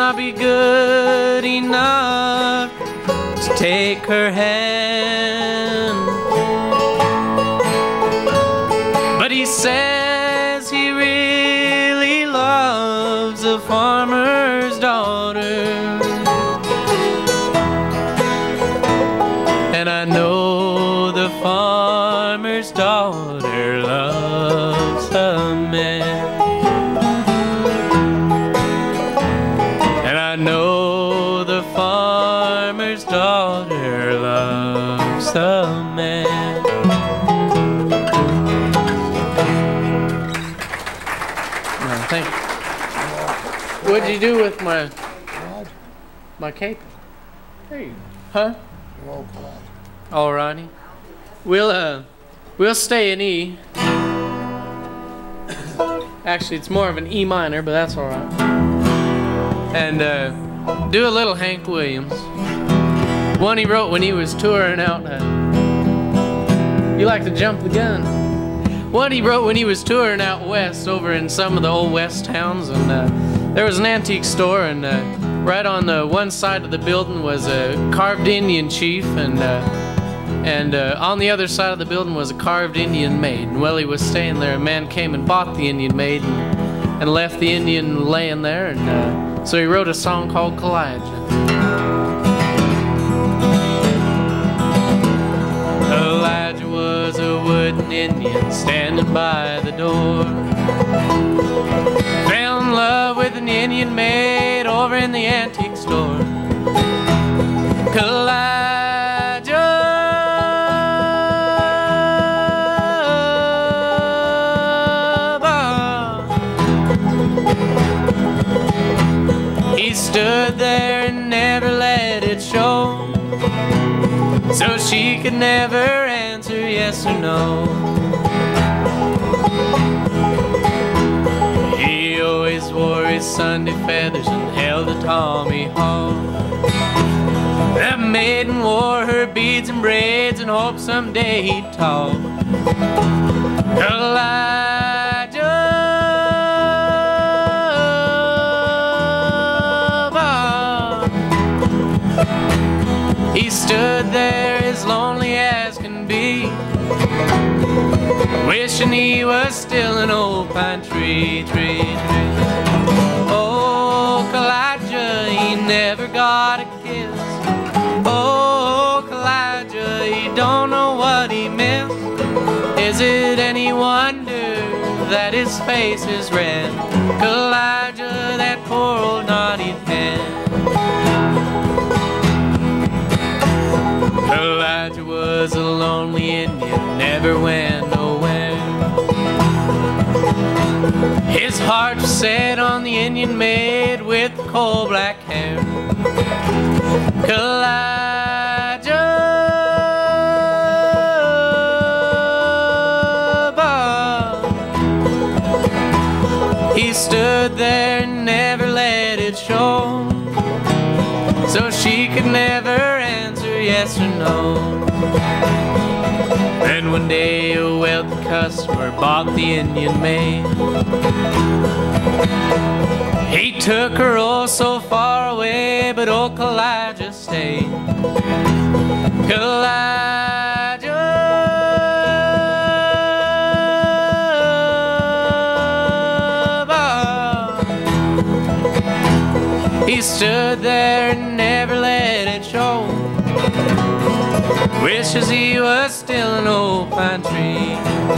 not be good enough to take her hand. But he says he really loves a farmer's daughter. And I know the farmer's daughter loves a man. And I know the farmer's daughter loves a man. No, thank you. What'd you do with my cape? Hey, huh? Alrighty. We'll stay in E. Actually, it's more of an E minor, but that's alright. And do a little Hank Williams. One he wrote when he was touring out. You like to jump the gun. One he wrote when he was touring out west over in some of the old west towns, and there was an antique store, and right on the one side of the building was a carved Indian chief, and on the other side of the building was a carved Indian maid. And while he was staying there, a man came and bought the Indian maid and left the Indian laying there, and so he wrote a song called Kalijah. Elijah was a wooden Indian standing by the door. Fell in love with an Indian maid over in the antique store. He stood there and never let it show, so she could never answer yes or no. He always wore his Sunday feathers and held a Tommy Hawk. That maiden wore her beads and braids and hoped someday he'd talk. He stood there as lonely as can be, wishing he was still an old pine tree. Oh, Kalijah, he never got a kiss. Oh, Kalijah, he don't know what he missed. Is it any wonder that his face is red? Kalijah, that poor old naughty man. Elijah was a lonely Indian, never went nowhere. His heart was set on the Indian maid with the coal black hair. He stood there and never let it show, so she could never answer yes or no. Then one day a wealthy customer bought the Indian maid. He took her oh so far away, but old Kalijah stayed. He stood there and never let it show, wishes he was still an old pine tree.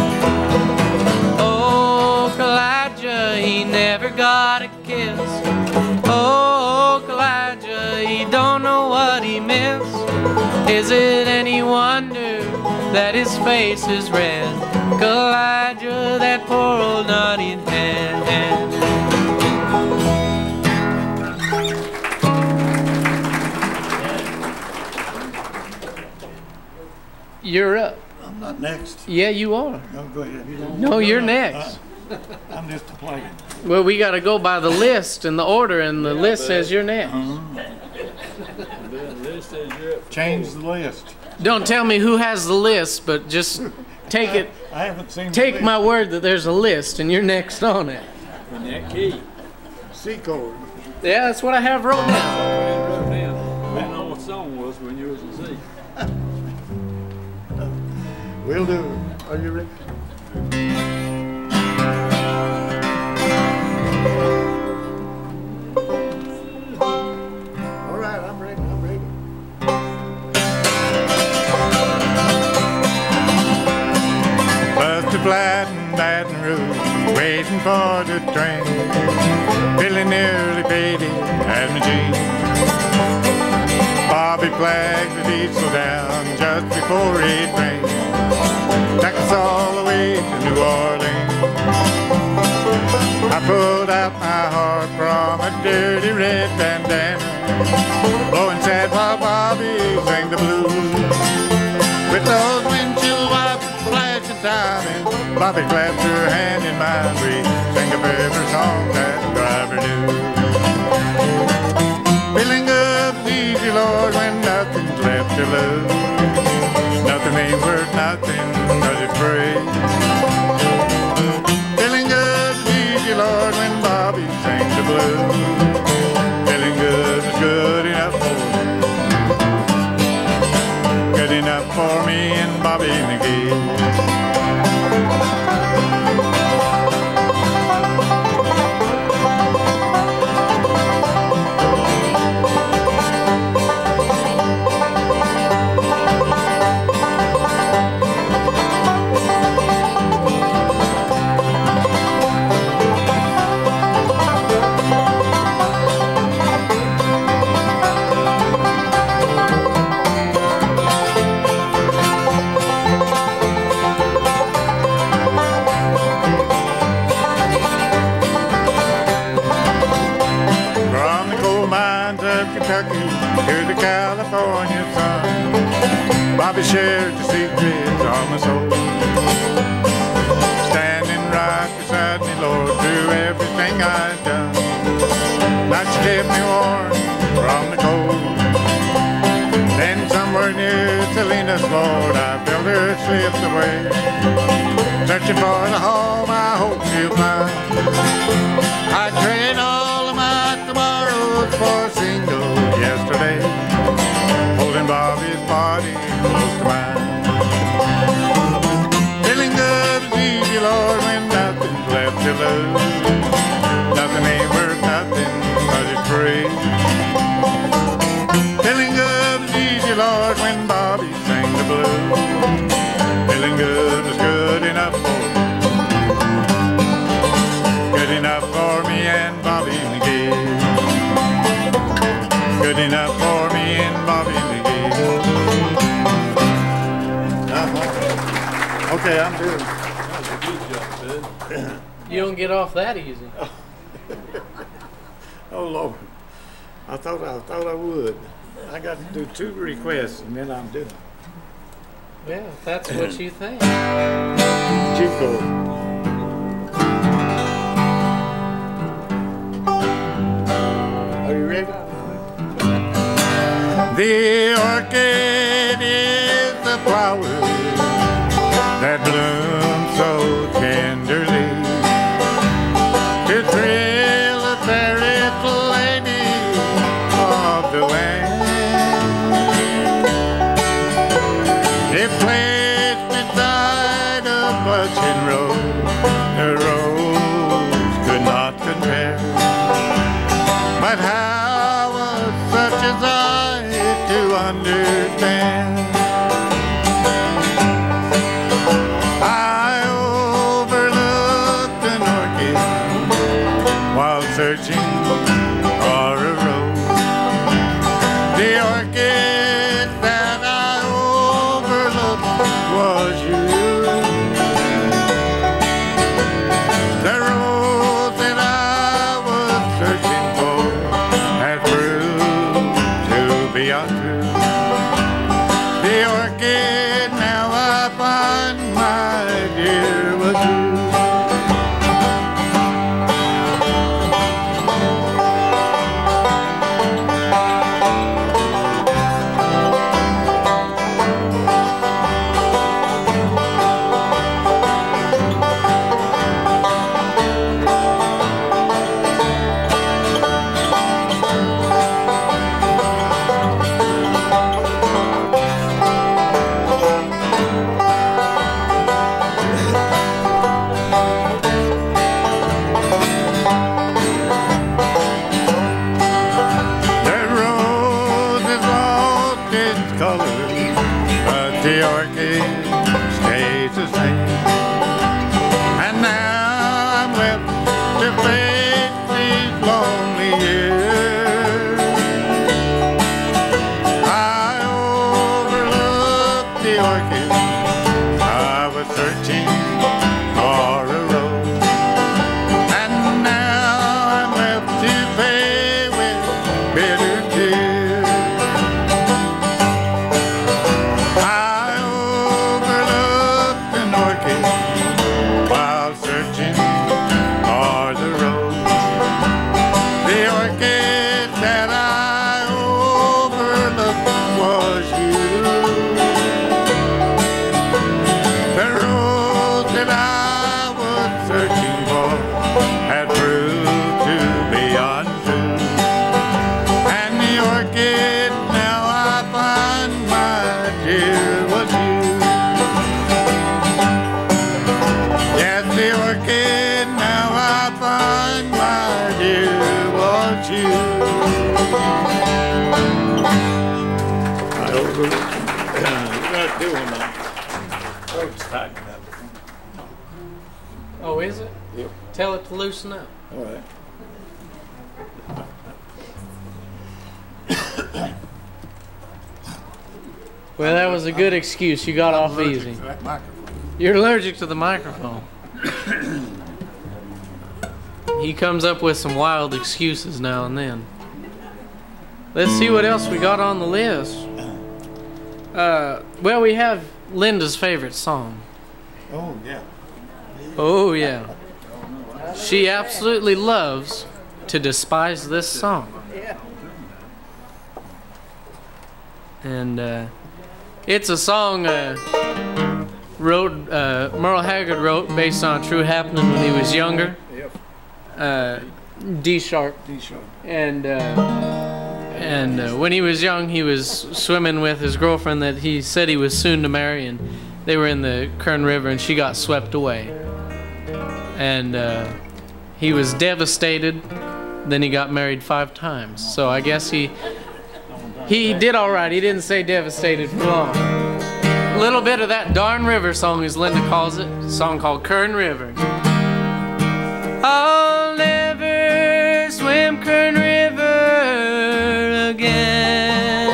Oh, Kalijah, he never got a kiss. Oh, Kalijah, he don't know what he missed. Is it any wonder that his face is red? Kalijah, that poor old naughty man. You're up. I'm not next. Yeah, you are. No, go ahead. No, you're next. I'm just a player. Well, we got to go by the list and the order, and the list says you're next. Change the list. Don't tell me who has the list, but just take it. I haven't seen. Take my word that there's a list, and you're next on it. In that key. C chord. Yeah, that's what I have wrote down. Wrote down. We didn't know what the song was when you was in C. We'll do it. Are you ready? All right, I'm ready. I'm ready. Bus to Flat and Baton Rouge, waiting for the train, feeling nearly faded as my jeans. Bobby flagged the diesel down just before it rained, took us all the way to New Orleans. I pulled out my heart from a dirty red bandana, blowing sad while Bobby sang the blues. With those windshield wipers flashing time, and Bobby clapped her hand in mine. We sang a favorite song that the driver knew. Feeling good, easy, Lord, when nothing's left to lose. Nothing ain't worth nothing, 'cause it's free. Feeling good, easy, Lord, when Bobby sings the blues. Feeling good is good enough for me. Good enough for me and Bobby McGee. To the California sun, Bobby shared the secrets of my soul. Standing right beside me, Lord, through everything I've done. Now she kept me warm from the cold. Then somewhere near Salinas, Lord, I felt her slip away, searching for the home I hope she'll find. I trade all of my tomorrows for a single yesterday, holding Bobby's body close to mine. Feeling good is easy, Lord, when nothing's left to lose. Nothing ain't worth nothing, 'cause it's free. Feeling good is easy, Lord, when Bobby sang the blues. Feeling good is good enough for me. Good enough for me and Bobby McGee. Good enough for me and Bobby McGee. Okay, I'm doing. That was a good job, bud. You don't get off that easy. Oh Lord, I thought I would. I got to do 2 requests and then I'm done. Yeah, if that's what you think. Chico. Are you ready? The orchid is the flower that blooms so tenderly to thrill the fairest lady of the land. If placed beside a blushing rose, the rose could not compare. But how was such as I to understand? I overlooked an orchid while searching for a rose. The orchid that I overlooked was you. The rose that I was searching for has proved to be untrue. The orchid now I find, my dear, was you. without you. I hope we're not doing that. Throat's tightening up. Oh, is it? Yep. Tell it to loosen up. All right. Well, that was a good excuse. You got off easy. That microphone. You're allergic to the microphone. He comes up with some wild excuses now and then. Let's see what else we got on the list. Well, we have Linda's favorite song. Oh, yeah. Oh, yeah. She absolutely loves to despise this song. And it's a song Merle Haggard wrote based on a true happening when he was younger. D sharp. And when he was young, he was swimming with his girlfriend that he said he was soon to marry, and they were in the Kern River, and she got swept away. And he was devastated. Then he got married 5 times. So I guess he did all right. He didn't stay devastated for long. A little bit of that Darn River song, as Linda calls it. A song called Kern River. I'll never swim Kern River again.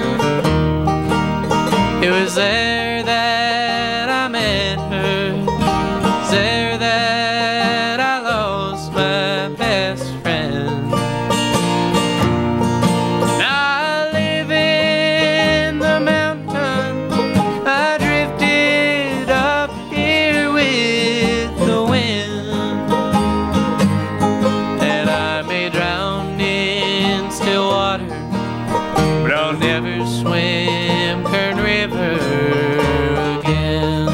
It was there that I met her. It was there that I lost my best friend. Now I live in the mountains. I drifted up here with the wind, and I may drown in still water, but I'll never swim Kern River again.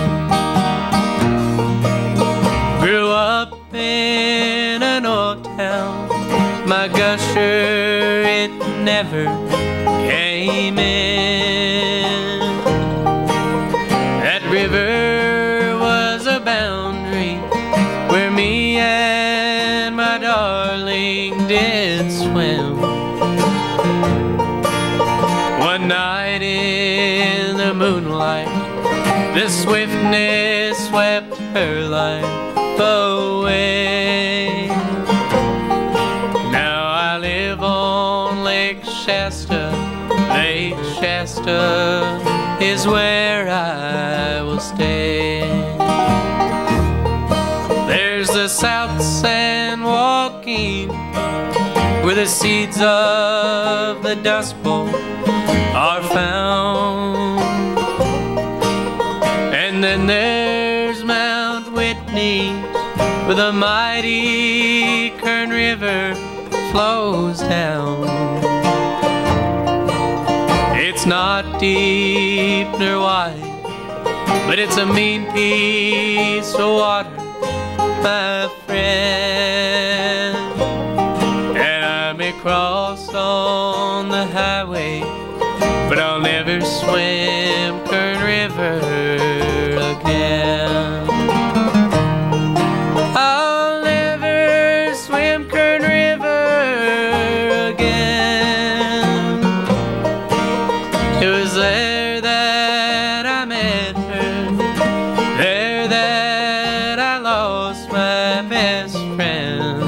Grew up in an old town, my gusher it never came in. That river was a boundary where me and my darling did swim. One night in the moonlight, the swiftness swept her life away. Now I live on Lake Shasta. Lake Shasta is where I will stay. There's the South San Joaquin, where the seeds of the Dust Bowl are found. And then there's Mount Whitney, where the mighty Kern River flows down. It's not deep nor wide, but it's a mean piece of water, my friend. And I may cross on the highway, but I'll never swim Kern River again. I'll never swim Kern River again. It was there that I met her, there that I lost my best friend.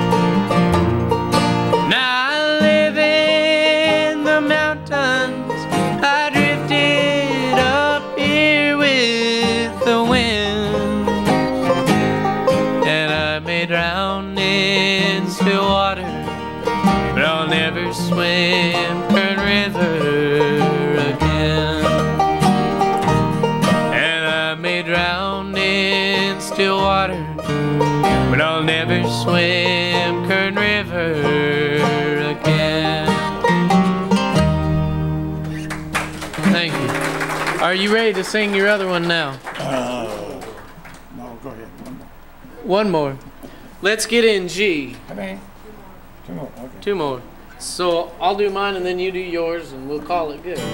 Now I live in the mountains, I drifted up here with the wind, and I may drown in still water, but I'll never swim Kern River again. And I may drown in still water, but I'll never swim Kern River again. Thank you. Are you ready to sing your other one now? No, go ahead. One more. Let's get in G. How many? 2 more. Okay. 2 more. So I'll do mine and then you do yours and we'll call it good.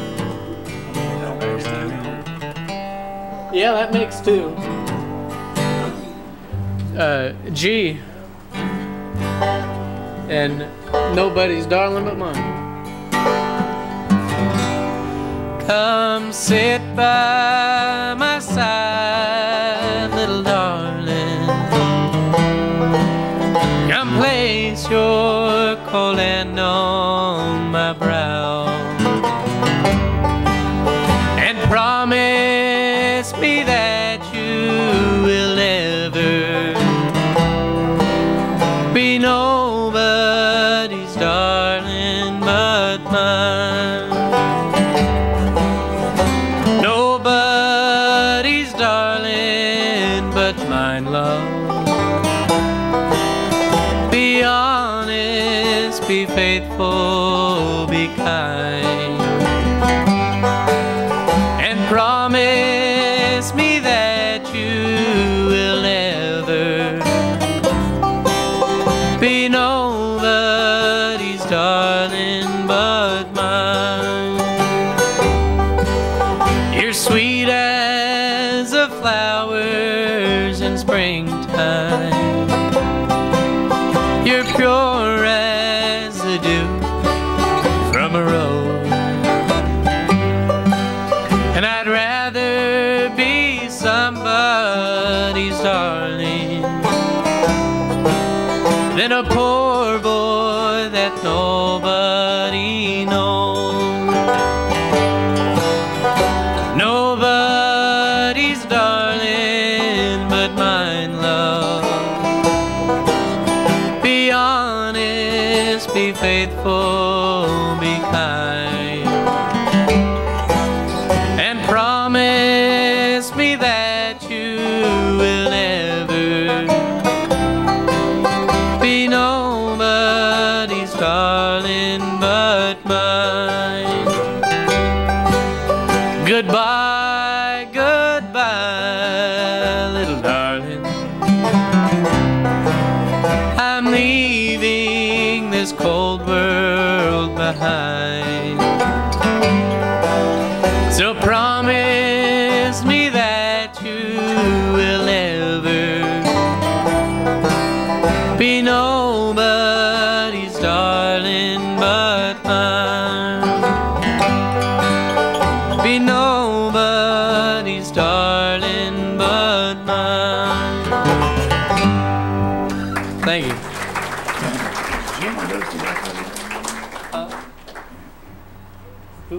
Yeah, that makes 2. G. and nobody's darling but mine. Come sit by my side, little darling. Come place your cold hand on my brow, and promise me that you will ever be nobody's darling but mine. Nobody's darling but mine, love. Be honest, be faithful, be kind, and promise me that you will ever be nobody's darling but mine. You're sweet as the flowers in springtime. You're pure as the dew from a rose, and I'd rather be somebody's darling than a poor boy that nobody knows. Nobody's darling but mine, love. Be honest, be faithful, be kind, and promise me that you will never be nobody's darling but mine. Goodbye, goodbye, little darling. I'm leaving this cold world behind. So promise me that you will ever be nobody's darling but mine. Be nobody's darling but mine. Thank you. Who?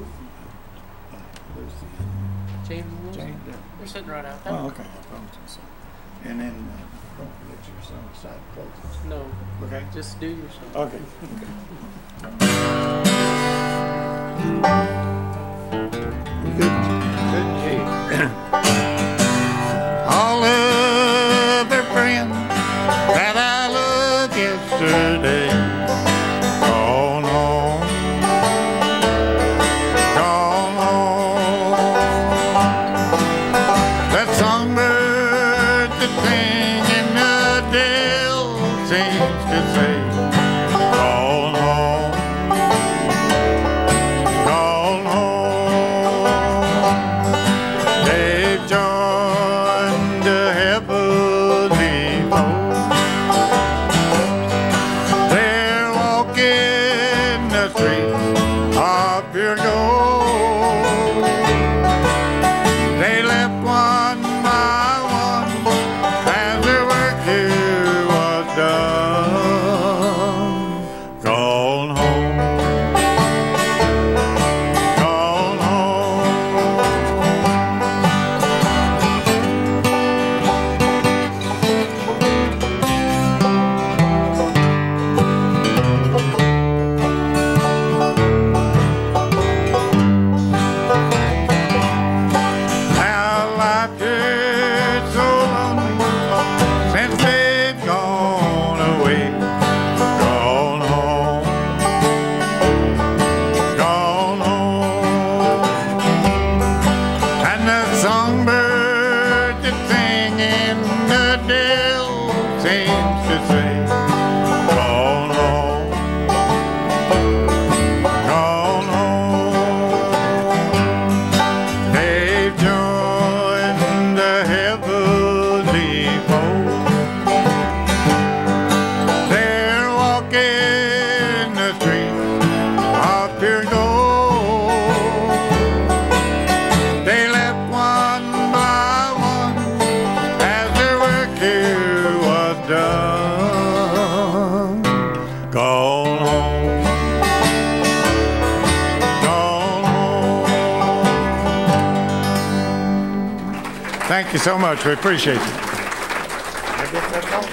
James and Will? They're sitting right out there. Oh, okay. And then don't forget your song side closes. No. Okay. Just do your song. Okay. Good. Good G. All of their friends that I loved yesterday gone home. Gone home. That songbird that sang in the dell seems to say gone home. Gone home. They've joined the heavenly fold. They're walking the streets of pure gold. They left one by one as their work here was done. Gone home. Gone home. How life gets so lonely since they've gone away. Gone home. Gone home. And the songbird that sang in the dell seems to say gone home. Gone home. They've joined the heavenly fold. They're walking Gone home. Gone home. Thank you so much. We appreciate it. I guess that's all.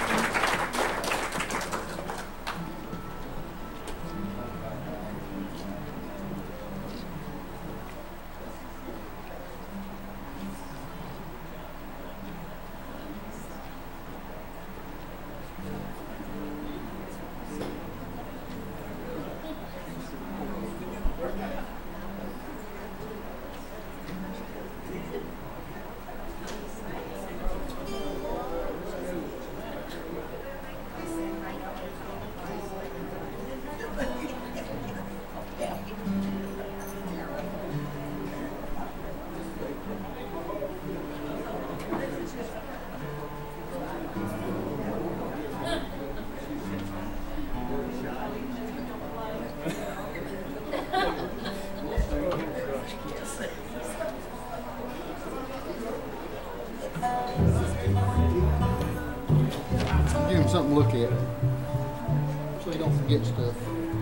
Give him something to look at, so he don't forget stuff.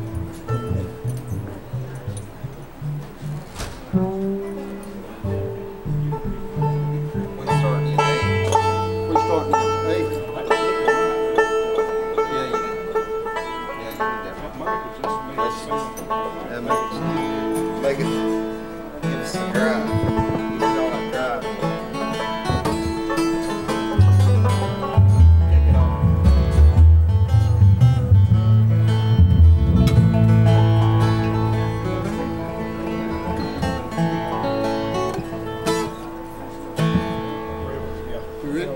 We starting at 8. We're starting at 8. Yeah, you did. Yeah, you did that. That make it, give us some drive. Give us all that drive. Kick it off. You ready?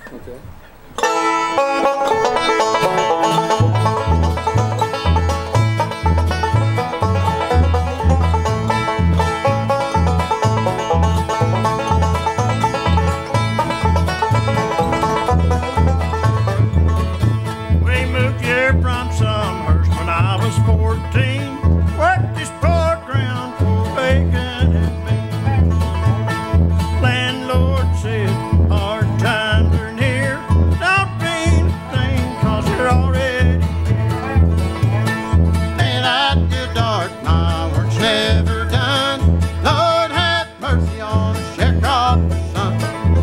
Okay. We moved here from Somehurst when I was 14. Worked this poor ground for bacon and beans. Landlord said, hard times are near. Don't mean a thing, 'cause they're already here. And I did dark my work's never done. Lord have mercy on a sharecropper's son.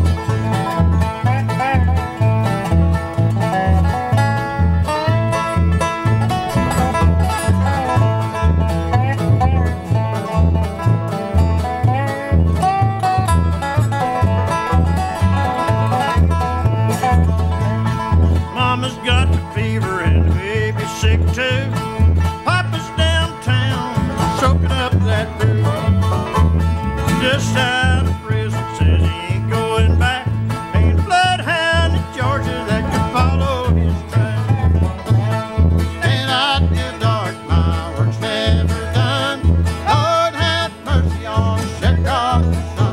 Mama's got the fever and the baby's sick too. Papa's downtown soaking up that brew. Just out of prison, says he ain't going back. Ain't a bloodhound in Georgia that can follow his track. And I did dark, my work's never done. Lord have mercy on a sharecropper's son.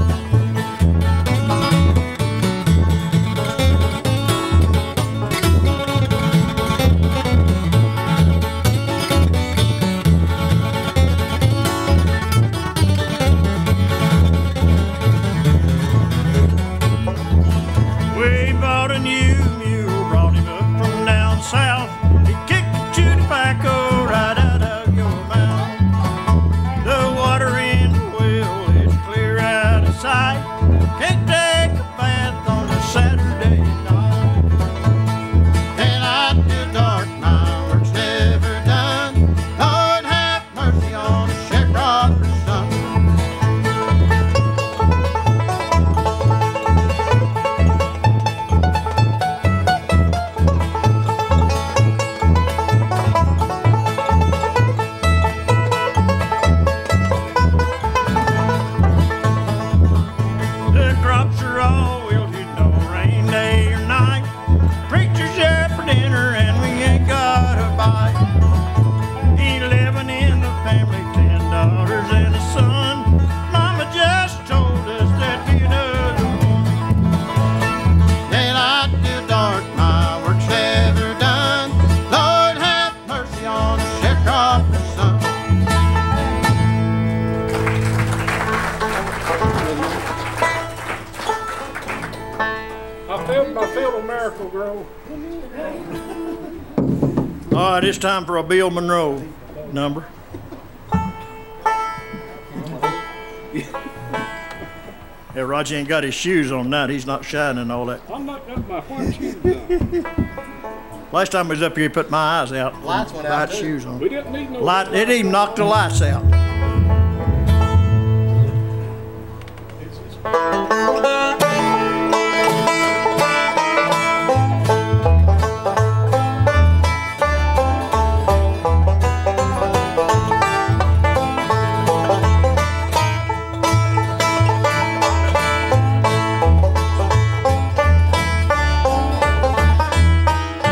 We bought a new mule, brought him up from down south. He kicked the chew tobacco right out of your mouth. The water in the well is clear out of sight. Can't take a bath on a Saturday night. And I did dark, my work's never done. Lord have mercy on a sharecropper's son. The crops are all wilted, no rain day or night. Preacher's here for dinner and we ain't got a bite. 11 in the family, 10 daughters and a son. Mama just told us there'd be another one. And I did dark, my work's never done. Lord have mercy on a sharecropper's son. I felt a miracle grow. All right, it's time for a Bill Monroe number. Yeah, Roger ain't got his shoes on tonight. He's not shining and all that. I'm not got my white shoes on. Last time I was up here, he put my eyes out. Lights went out, Light too. shoes on. We didn't need no Light, it even knocked the lights out.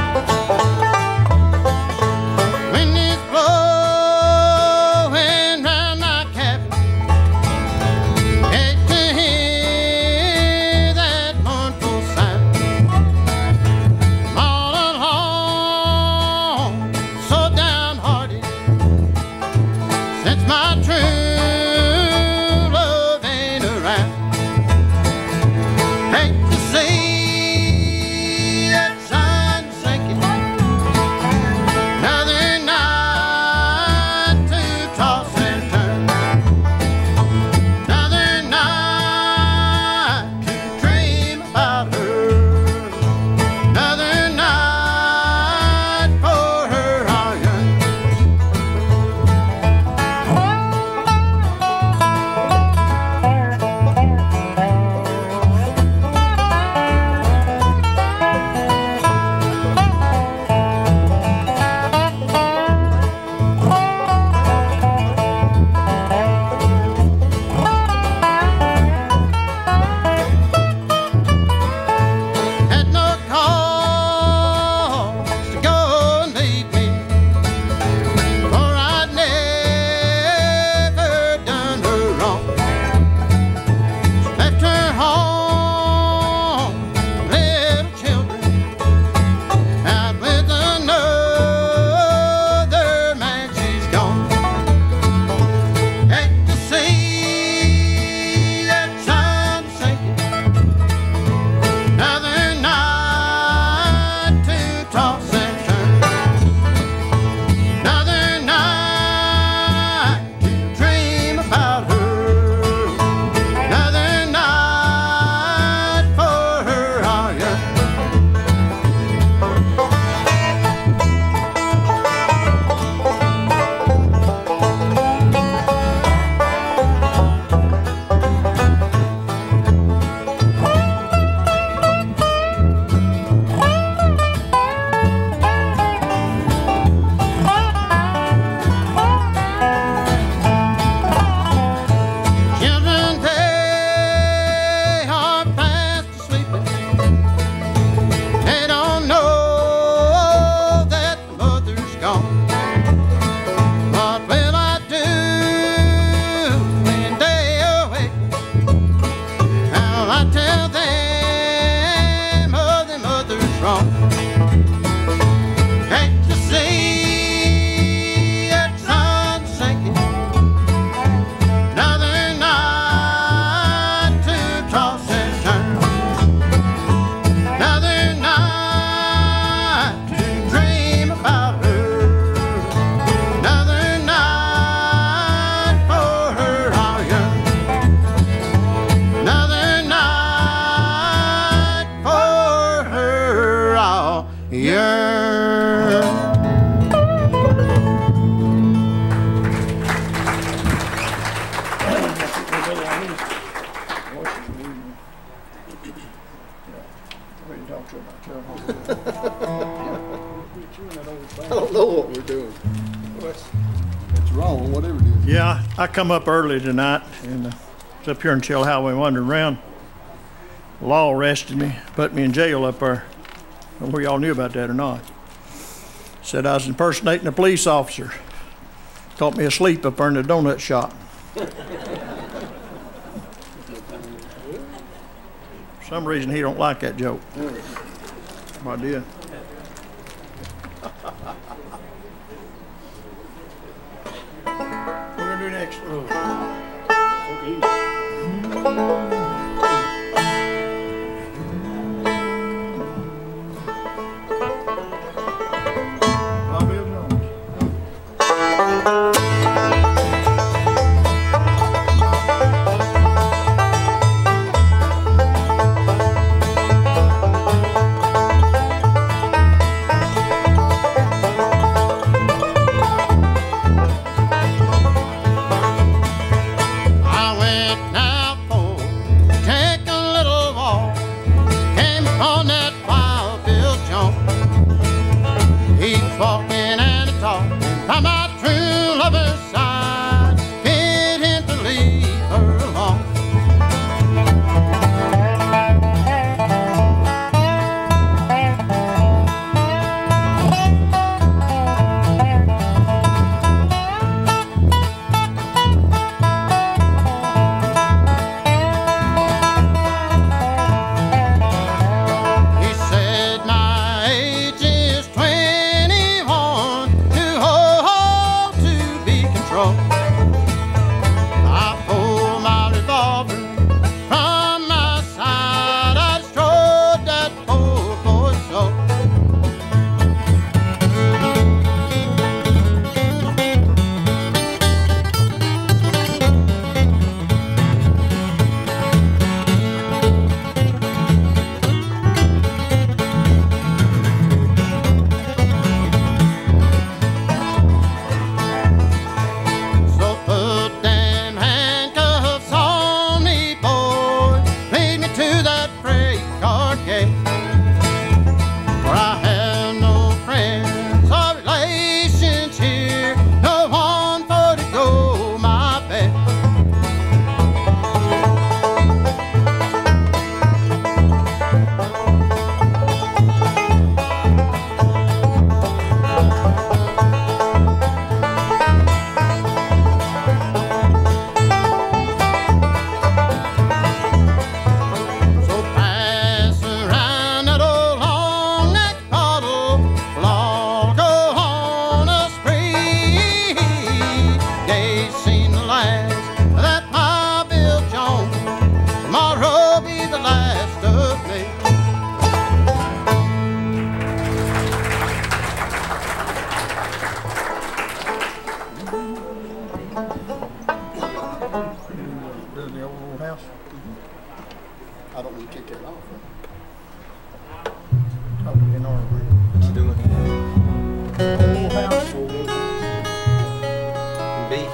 Wind is blowing yearn. I don't know what we're doing. It's wrong, whatever it is. Yeah, I come up early tonight and was up here until Highway wandering around. Law arrested me, put me in jail up there. I don't know whether y'all knew about that or not. Said I was impersonating a police officer. Caught me asleep up there in the donut shop. For some reason he don't like that joke. I did. What are we gonna do next? I don't want to take that off. What you doing? Whole house. Beef.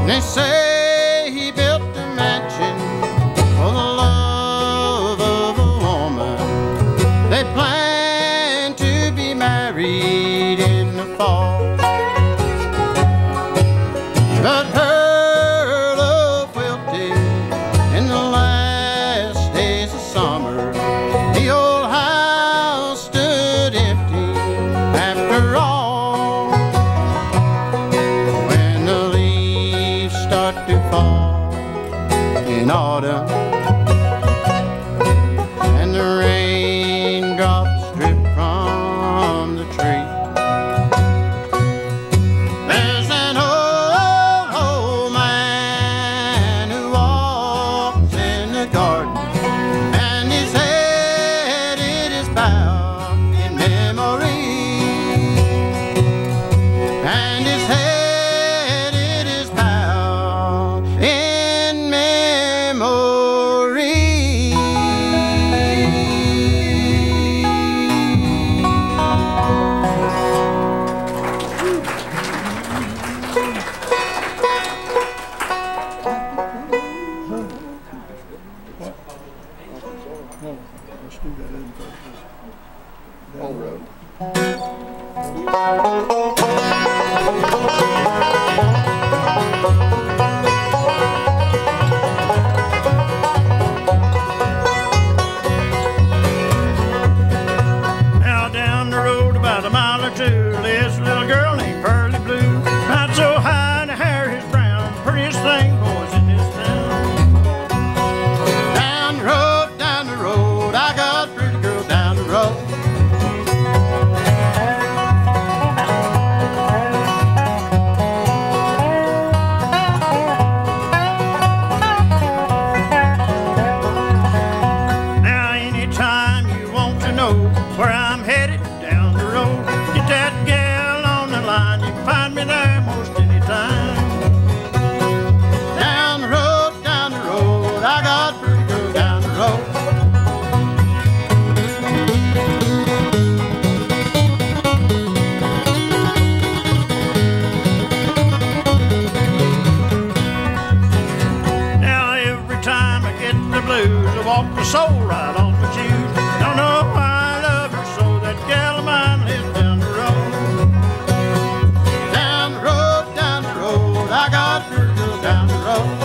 They say he built a mansion for the love of a woman. They plan to be married in the fall. But her love wilted in the last days of summer. The old house stood empty after all. When the leaves start to fall in autumn and the raindrops drip from the tree, there's an old man who walks in the garden, and his head it is bowed in memory, and his head it is bowed in memory. No, let's do that in first. Down the road. Now down the road about a mile or two lives a little girl named Pearly Blue. Not so high and her hair is brown, prettiest thing boys in this town. Down the road, I got a pretty girl down the road. Now anytime you want to know where I'm headed down the road, get that gal on the line, you can find me there most anytime. Down the road, I got a pretty girl down the road. Now every time I get the blues, I walk the soul right off my shoes. Don't know why I love her so, that gal of mine lives down the road. Down the road, I got a pretty girl down the road.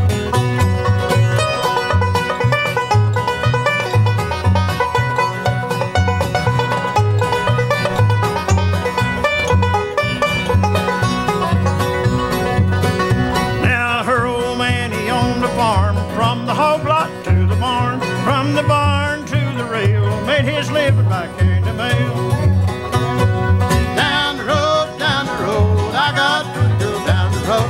Now her old man, he owned a farm, from the hog lot to the barn, from the barn to the rail, made his living by carrying the mail. Down the road, I got a pretty girl down the road.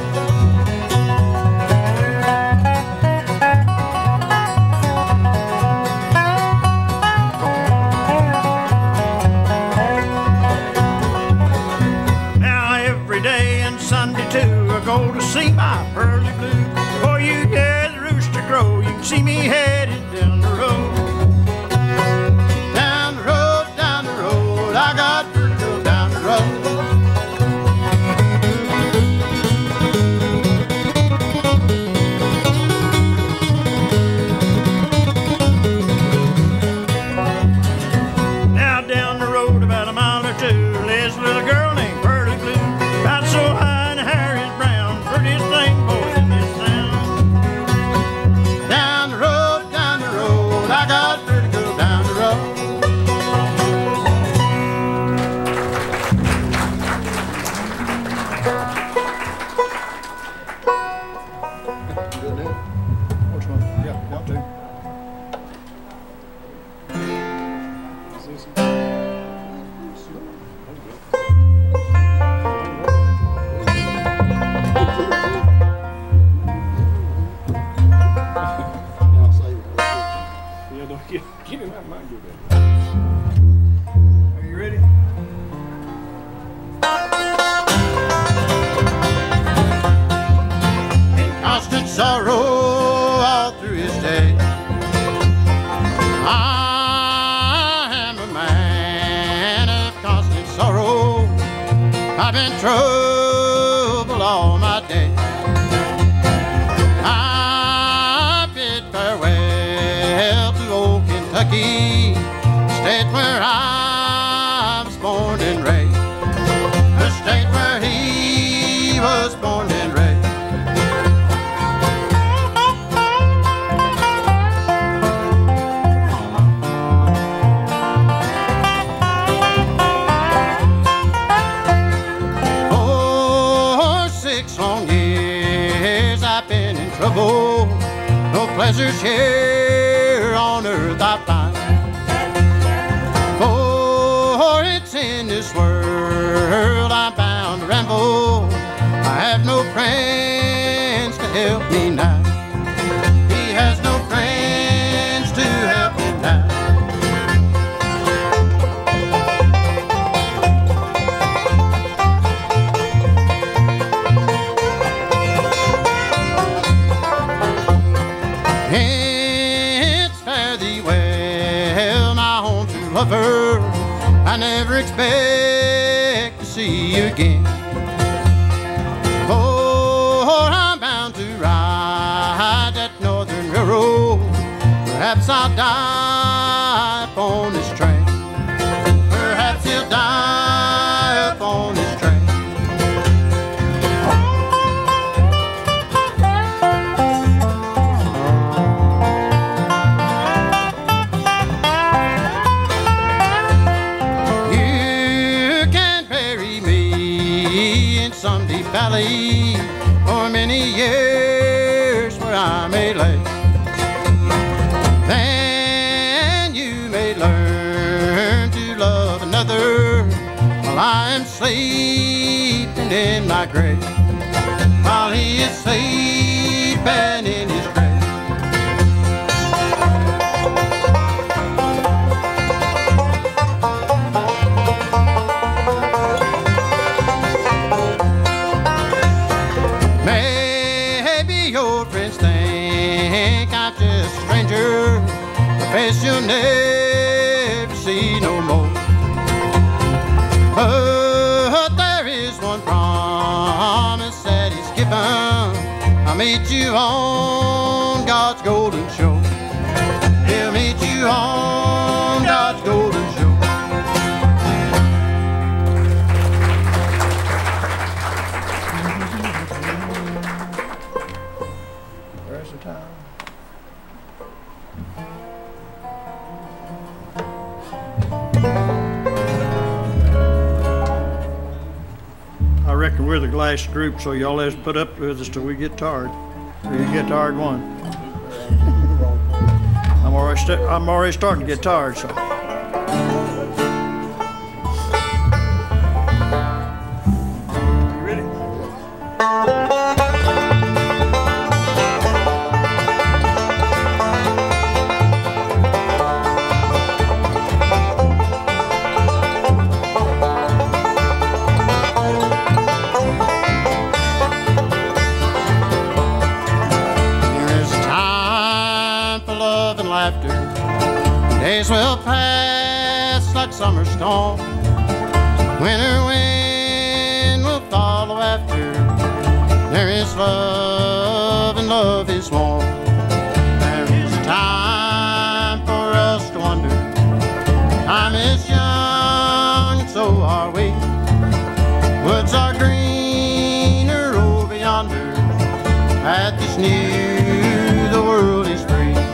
Now every day and Sunday too, I go to see my Pearly Blue. Before you hear the rooster crow, you can see me headed down the road. Down the road, I got a pretty girl down the road. Now down the road about a mile or two lives a little girl named Pearly Blue. Not so high and her hair is brown, prettiest thing boys in this town. Down the road, I got a pretty girl down the road. Good news. Which one? Yeah, y'all too. Is this? Now say it. Yeah, don't get him out of my good. Are you ready? In constant sorrow all through his day, I am a man of constant sorrow. I've been troubled all my day. County, state where I was born and raised, the state where he was born and raised. For 6 long years I've been in trouble, no pleasures here on earth I find. For it's in this world I'm bound to ramble, I have no friends to help me now. He has no friends to help me now. It's fare thee well, my home true lover, I never expect to see you again. For I'm bound to ride that northern railroad, perhaps I'll die upon this train. Perhaps he'll die upon this train. Some deep valley for many years where I may lay. Then you may learn to love another while I am sleeping in my grave, while he is sleeping in his grave. Maybe your friends think I'm just a stranger, a face you'll never see no more. But there is one promise that he's given, I'll meet you on God's golden shore. He'll meet you on God's golden shore. Where's the time? I reckon we're the last group, so y'all let's put up with us till we get tired. Or you get tired one. I'm already starting to get tired, so. You ready? Days will pass like summer storm, winter wind will follow after. There is love and love is warm. There is a time for us to wonder. Time is young and so are we. Woods are greener over yonder. At this new the world is free.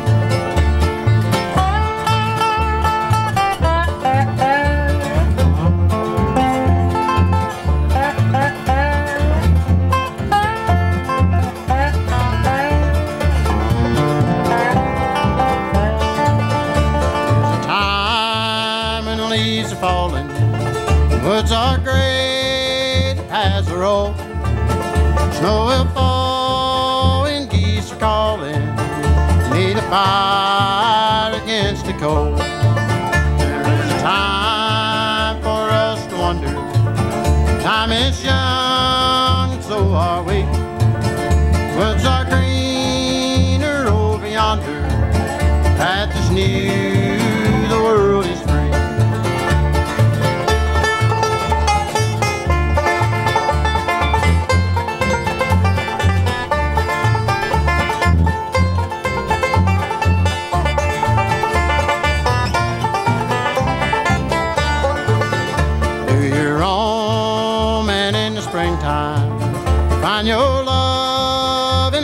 Falling, the woods are gray, the paths are old. Snow will fall and geese are calling. Need a fire against the cold. There is a time for us to wonder. Time is young, and so are we. Woods are greener over yonder. Path is new, the world is free.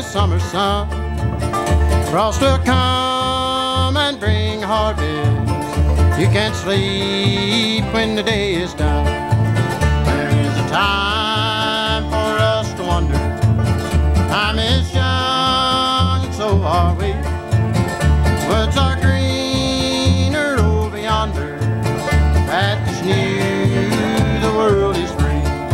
summer sun. Frost will come and bring harvest. You can't sleep when the day is done. There is a time for us to wonder. Time is young, and so are we. Woods are greener over yonder. Baptist knew the world is free.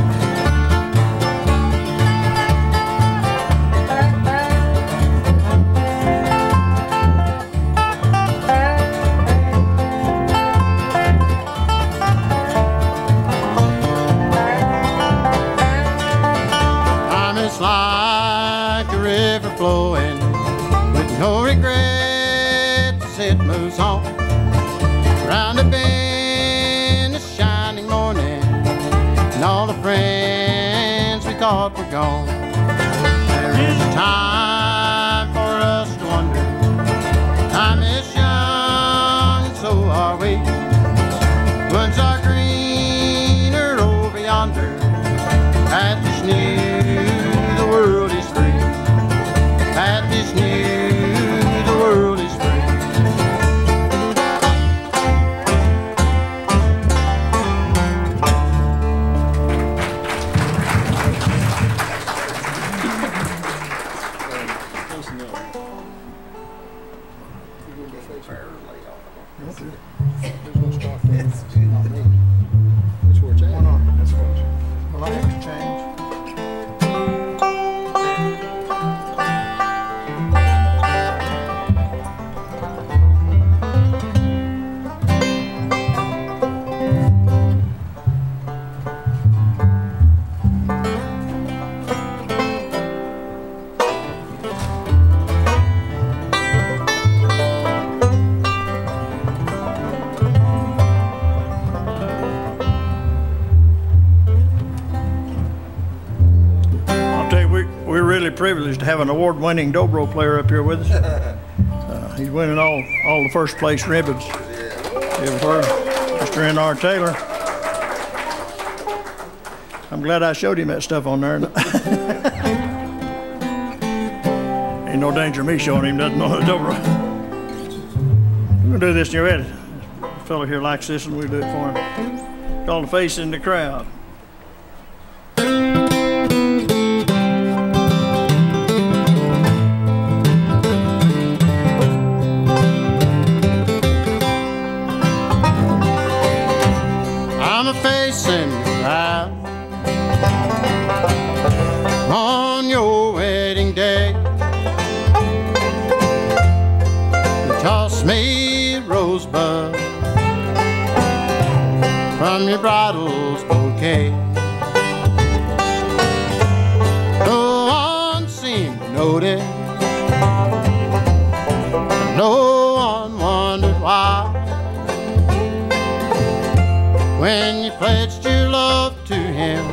Time is like a river flowing with no regrets, it moves on. Round a bend, a shining morning, and all the friends we thought were gone. There is a time for us to wonder. Time is young, and so are we. Woods are greener over yonder. Baptist knew the world is free. Baptist knew the world is free. Well, I have to change. I'll tell you, we're really privileged to have an award-winning dobro player up here with us. He's winning all the first place ribbons. Ever heard? Mr. N.R. Taylor. I'm glad I showed him that stuff on there. Ain't no danger of me showing him nothing on the dobro. We're gonna do this and you're ready. This fellow here likes this and we'll do it for him. Call the face in the crowd. I'm a face in the crowd on your wedding day. You toss me a rosebud from your bridal's bouquet. No one seemed to notice, no one wondered why. When you pledged your love to him,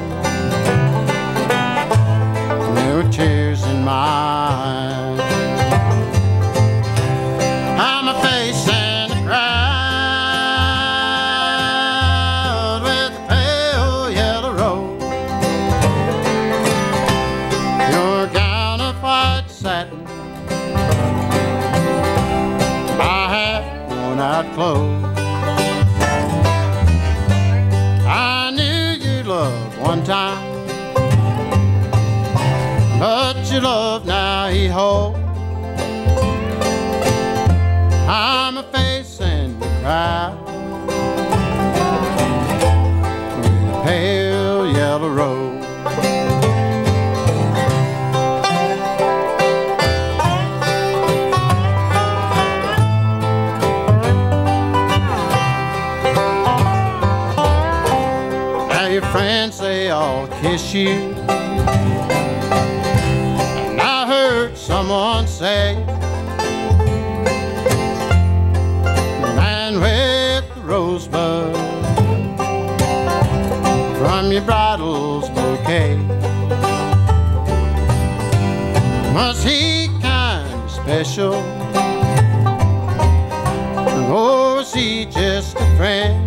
there were tears in my eyes. I'm a face in the crowd with a pale yellow rose. Your gown of white satin, I have worn out clothes. One time, but your love now he holds. I'm a face in the crowd with a pale yellow rose. Friends, they all kiss you, and I heard someone say, the man with the rosebud from your bridal's bouquet, was he kind of special, or was he just a friend?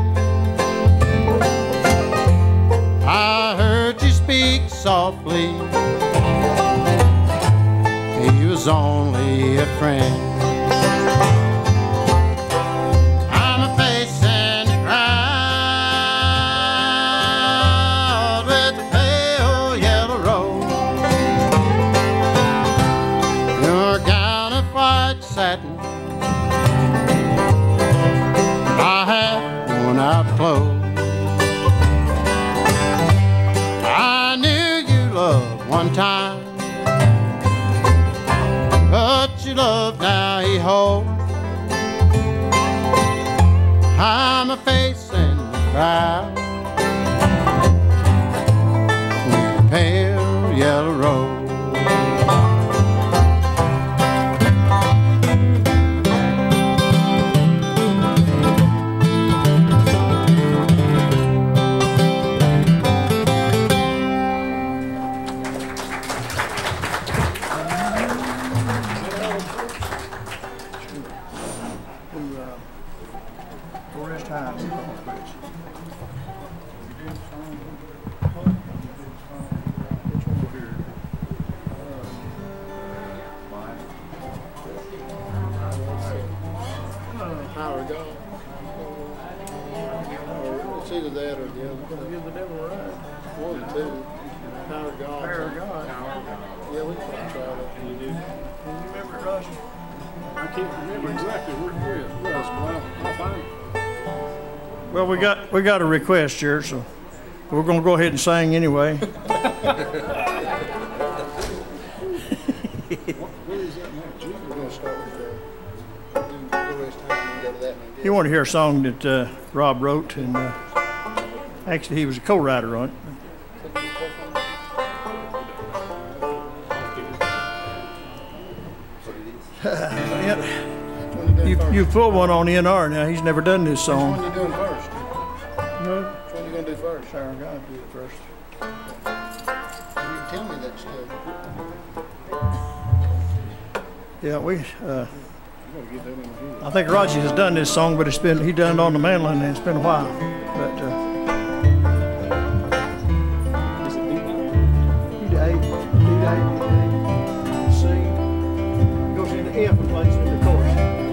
I heard you speak softly. He was only a friend. I'm a face in the crowd with a pale yellow rose. Your gown of white satin, I have worn out clothes. I knew you loved one time, but your love now he holds. I'm a face in the crowd with a pale yellow rose. Power of God. It's either that or the other. Give the devil a ride. One or two. Power of God. Power of God. Yeah, we can try that. You do. Can you remember it, Roger? I can't remember exactly where it was, but I'll find it. Well, we got a request here, so we're going to go ahead and sing anyway. Where is that now? G? We're going to start with Bluegrass time and go to that one. You want to hear a song that Rob wrote, and actually he was a co-writer on it. You pulled one on NR now. He's never done this song. Which one you doing first? No. Which one you going to do first? Power of God, do it first. You can tell me that stuff. Yeah, we. You gotta get that in the head. I think Roger has done this song, but he done it on the mandolin, and it's been a while. But Is it deep? D C goes into F and plays in the chorus.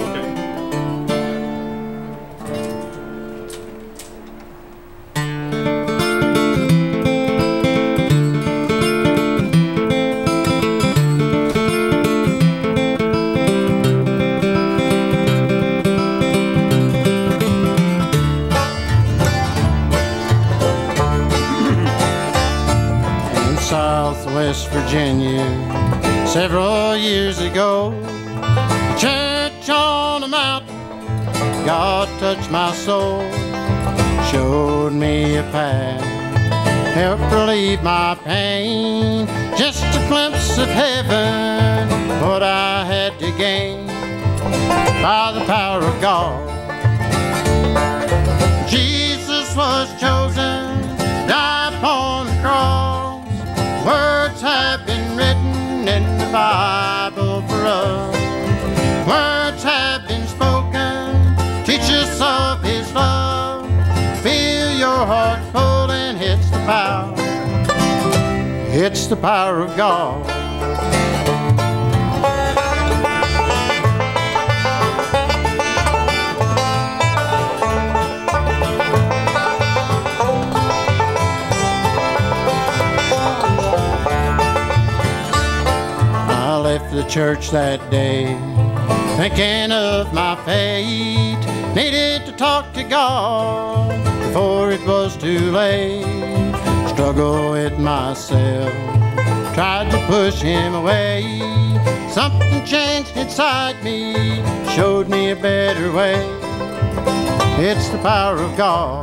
West Virginia, several years ago, church on a mountain, God touched my soul, showed me a path, helped relieve my pain, just a glimpse of heaven, what I had to gain, by the power of God. Jesus was chosen, died upon the cross. Words have been written in the Bible for us. Words have been spoken, teach us of His love. Feel your heart full and it's the power. It's the power of God. Left the church that day, thinking of my fate. Needed to talk to God before it was too late. Struggle with myself, tried to push Him away. Something changed inside me, showed me a better way. It's the power of God.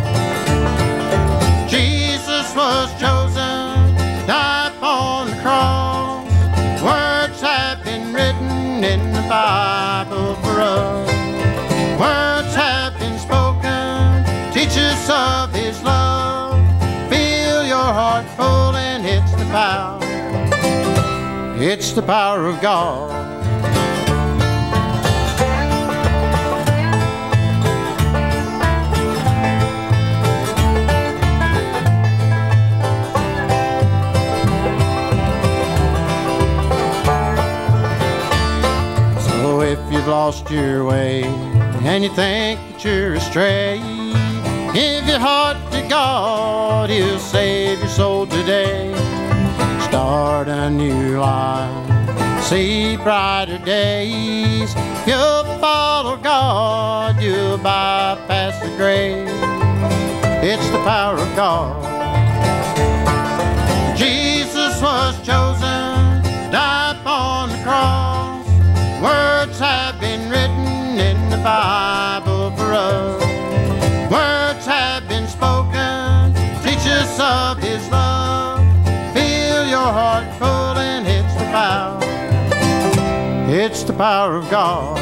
Jesus was chosen, died upon the cross. Words have been written in the Bible for us. Words have been spoken, teach us of His love. Feel your heart full and it's the power. It's the power of God. lost your way and you think that you're astray, give your heart to God, He'll save your soul today. Start a new life, see brighter days. If you'll follow God, you'll bypass the grave. It's the power of God. Jesus was chosen, died upon the cross. Words have been written in the Bible for us. Words have been spoken, teach us of His love. Feel your heart full and it's the power. It's the power of God.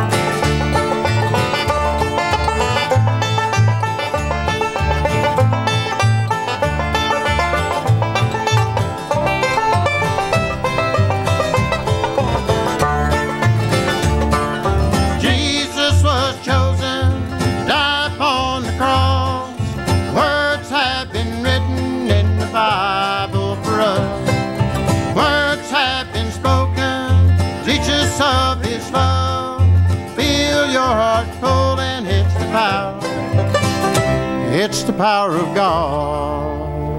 Of His love, feel your heart pull and it's the power. It's the power of God.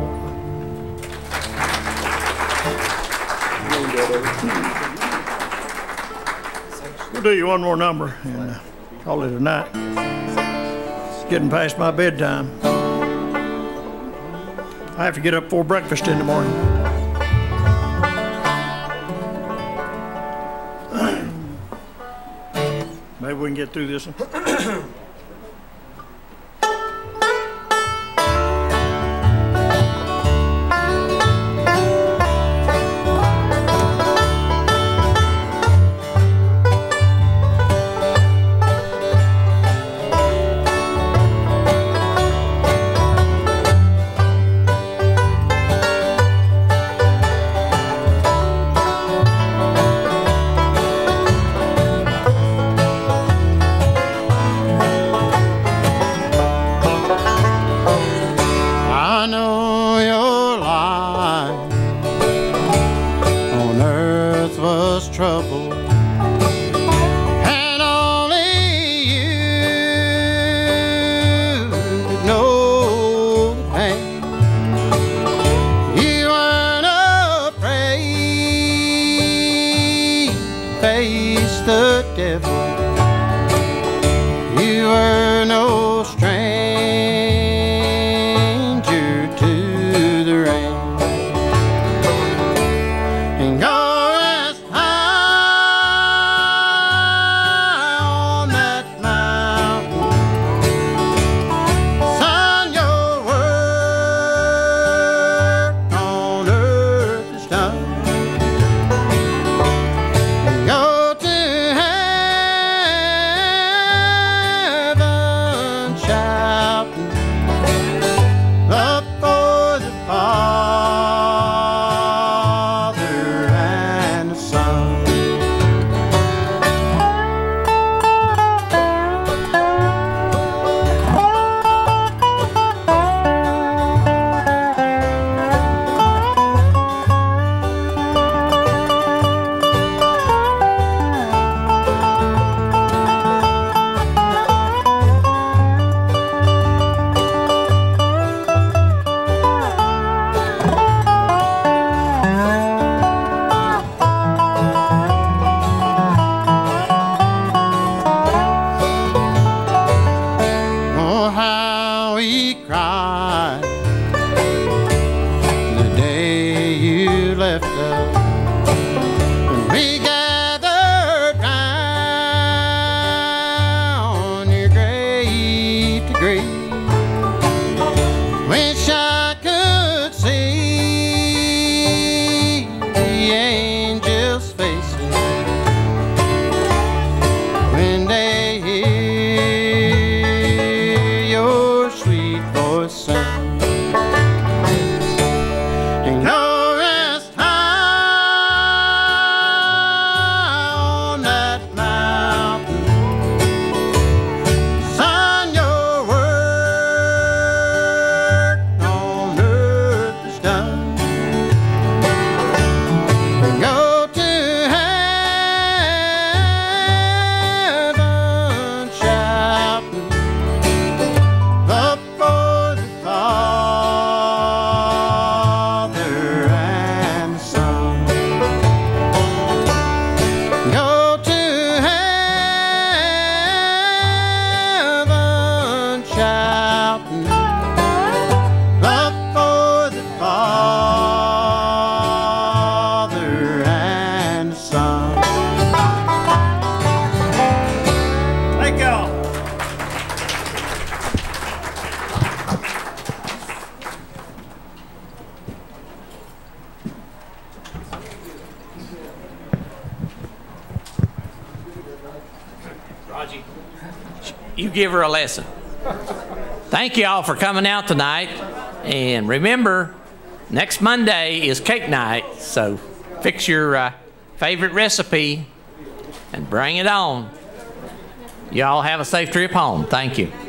We'll do you one more number and call it a night. It's getting past my bedtime. I have to get up for breakfast in the morning. Maybe we can get through this one. you give her a lesson. Thank you all for coming out tonight. And remember, next Monday is cake night, so fix your favorite recipe and bring it on. Y'all have a safe trip home. Thank you.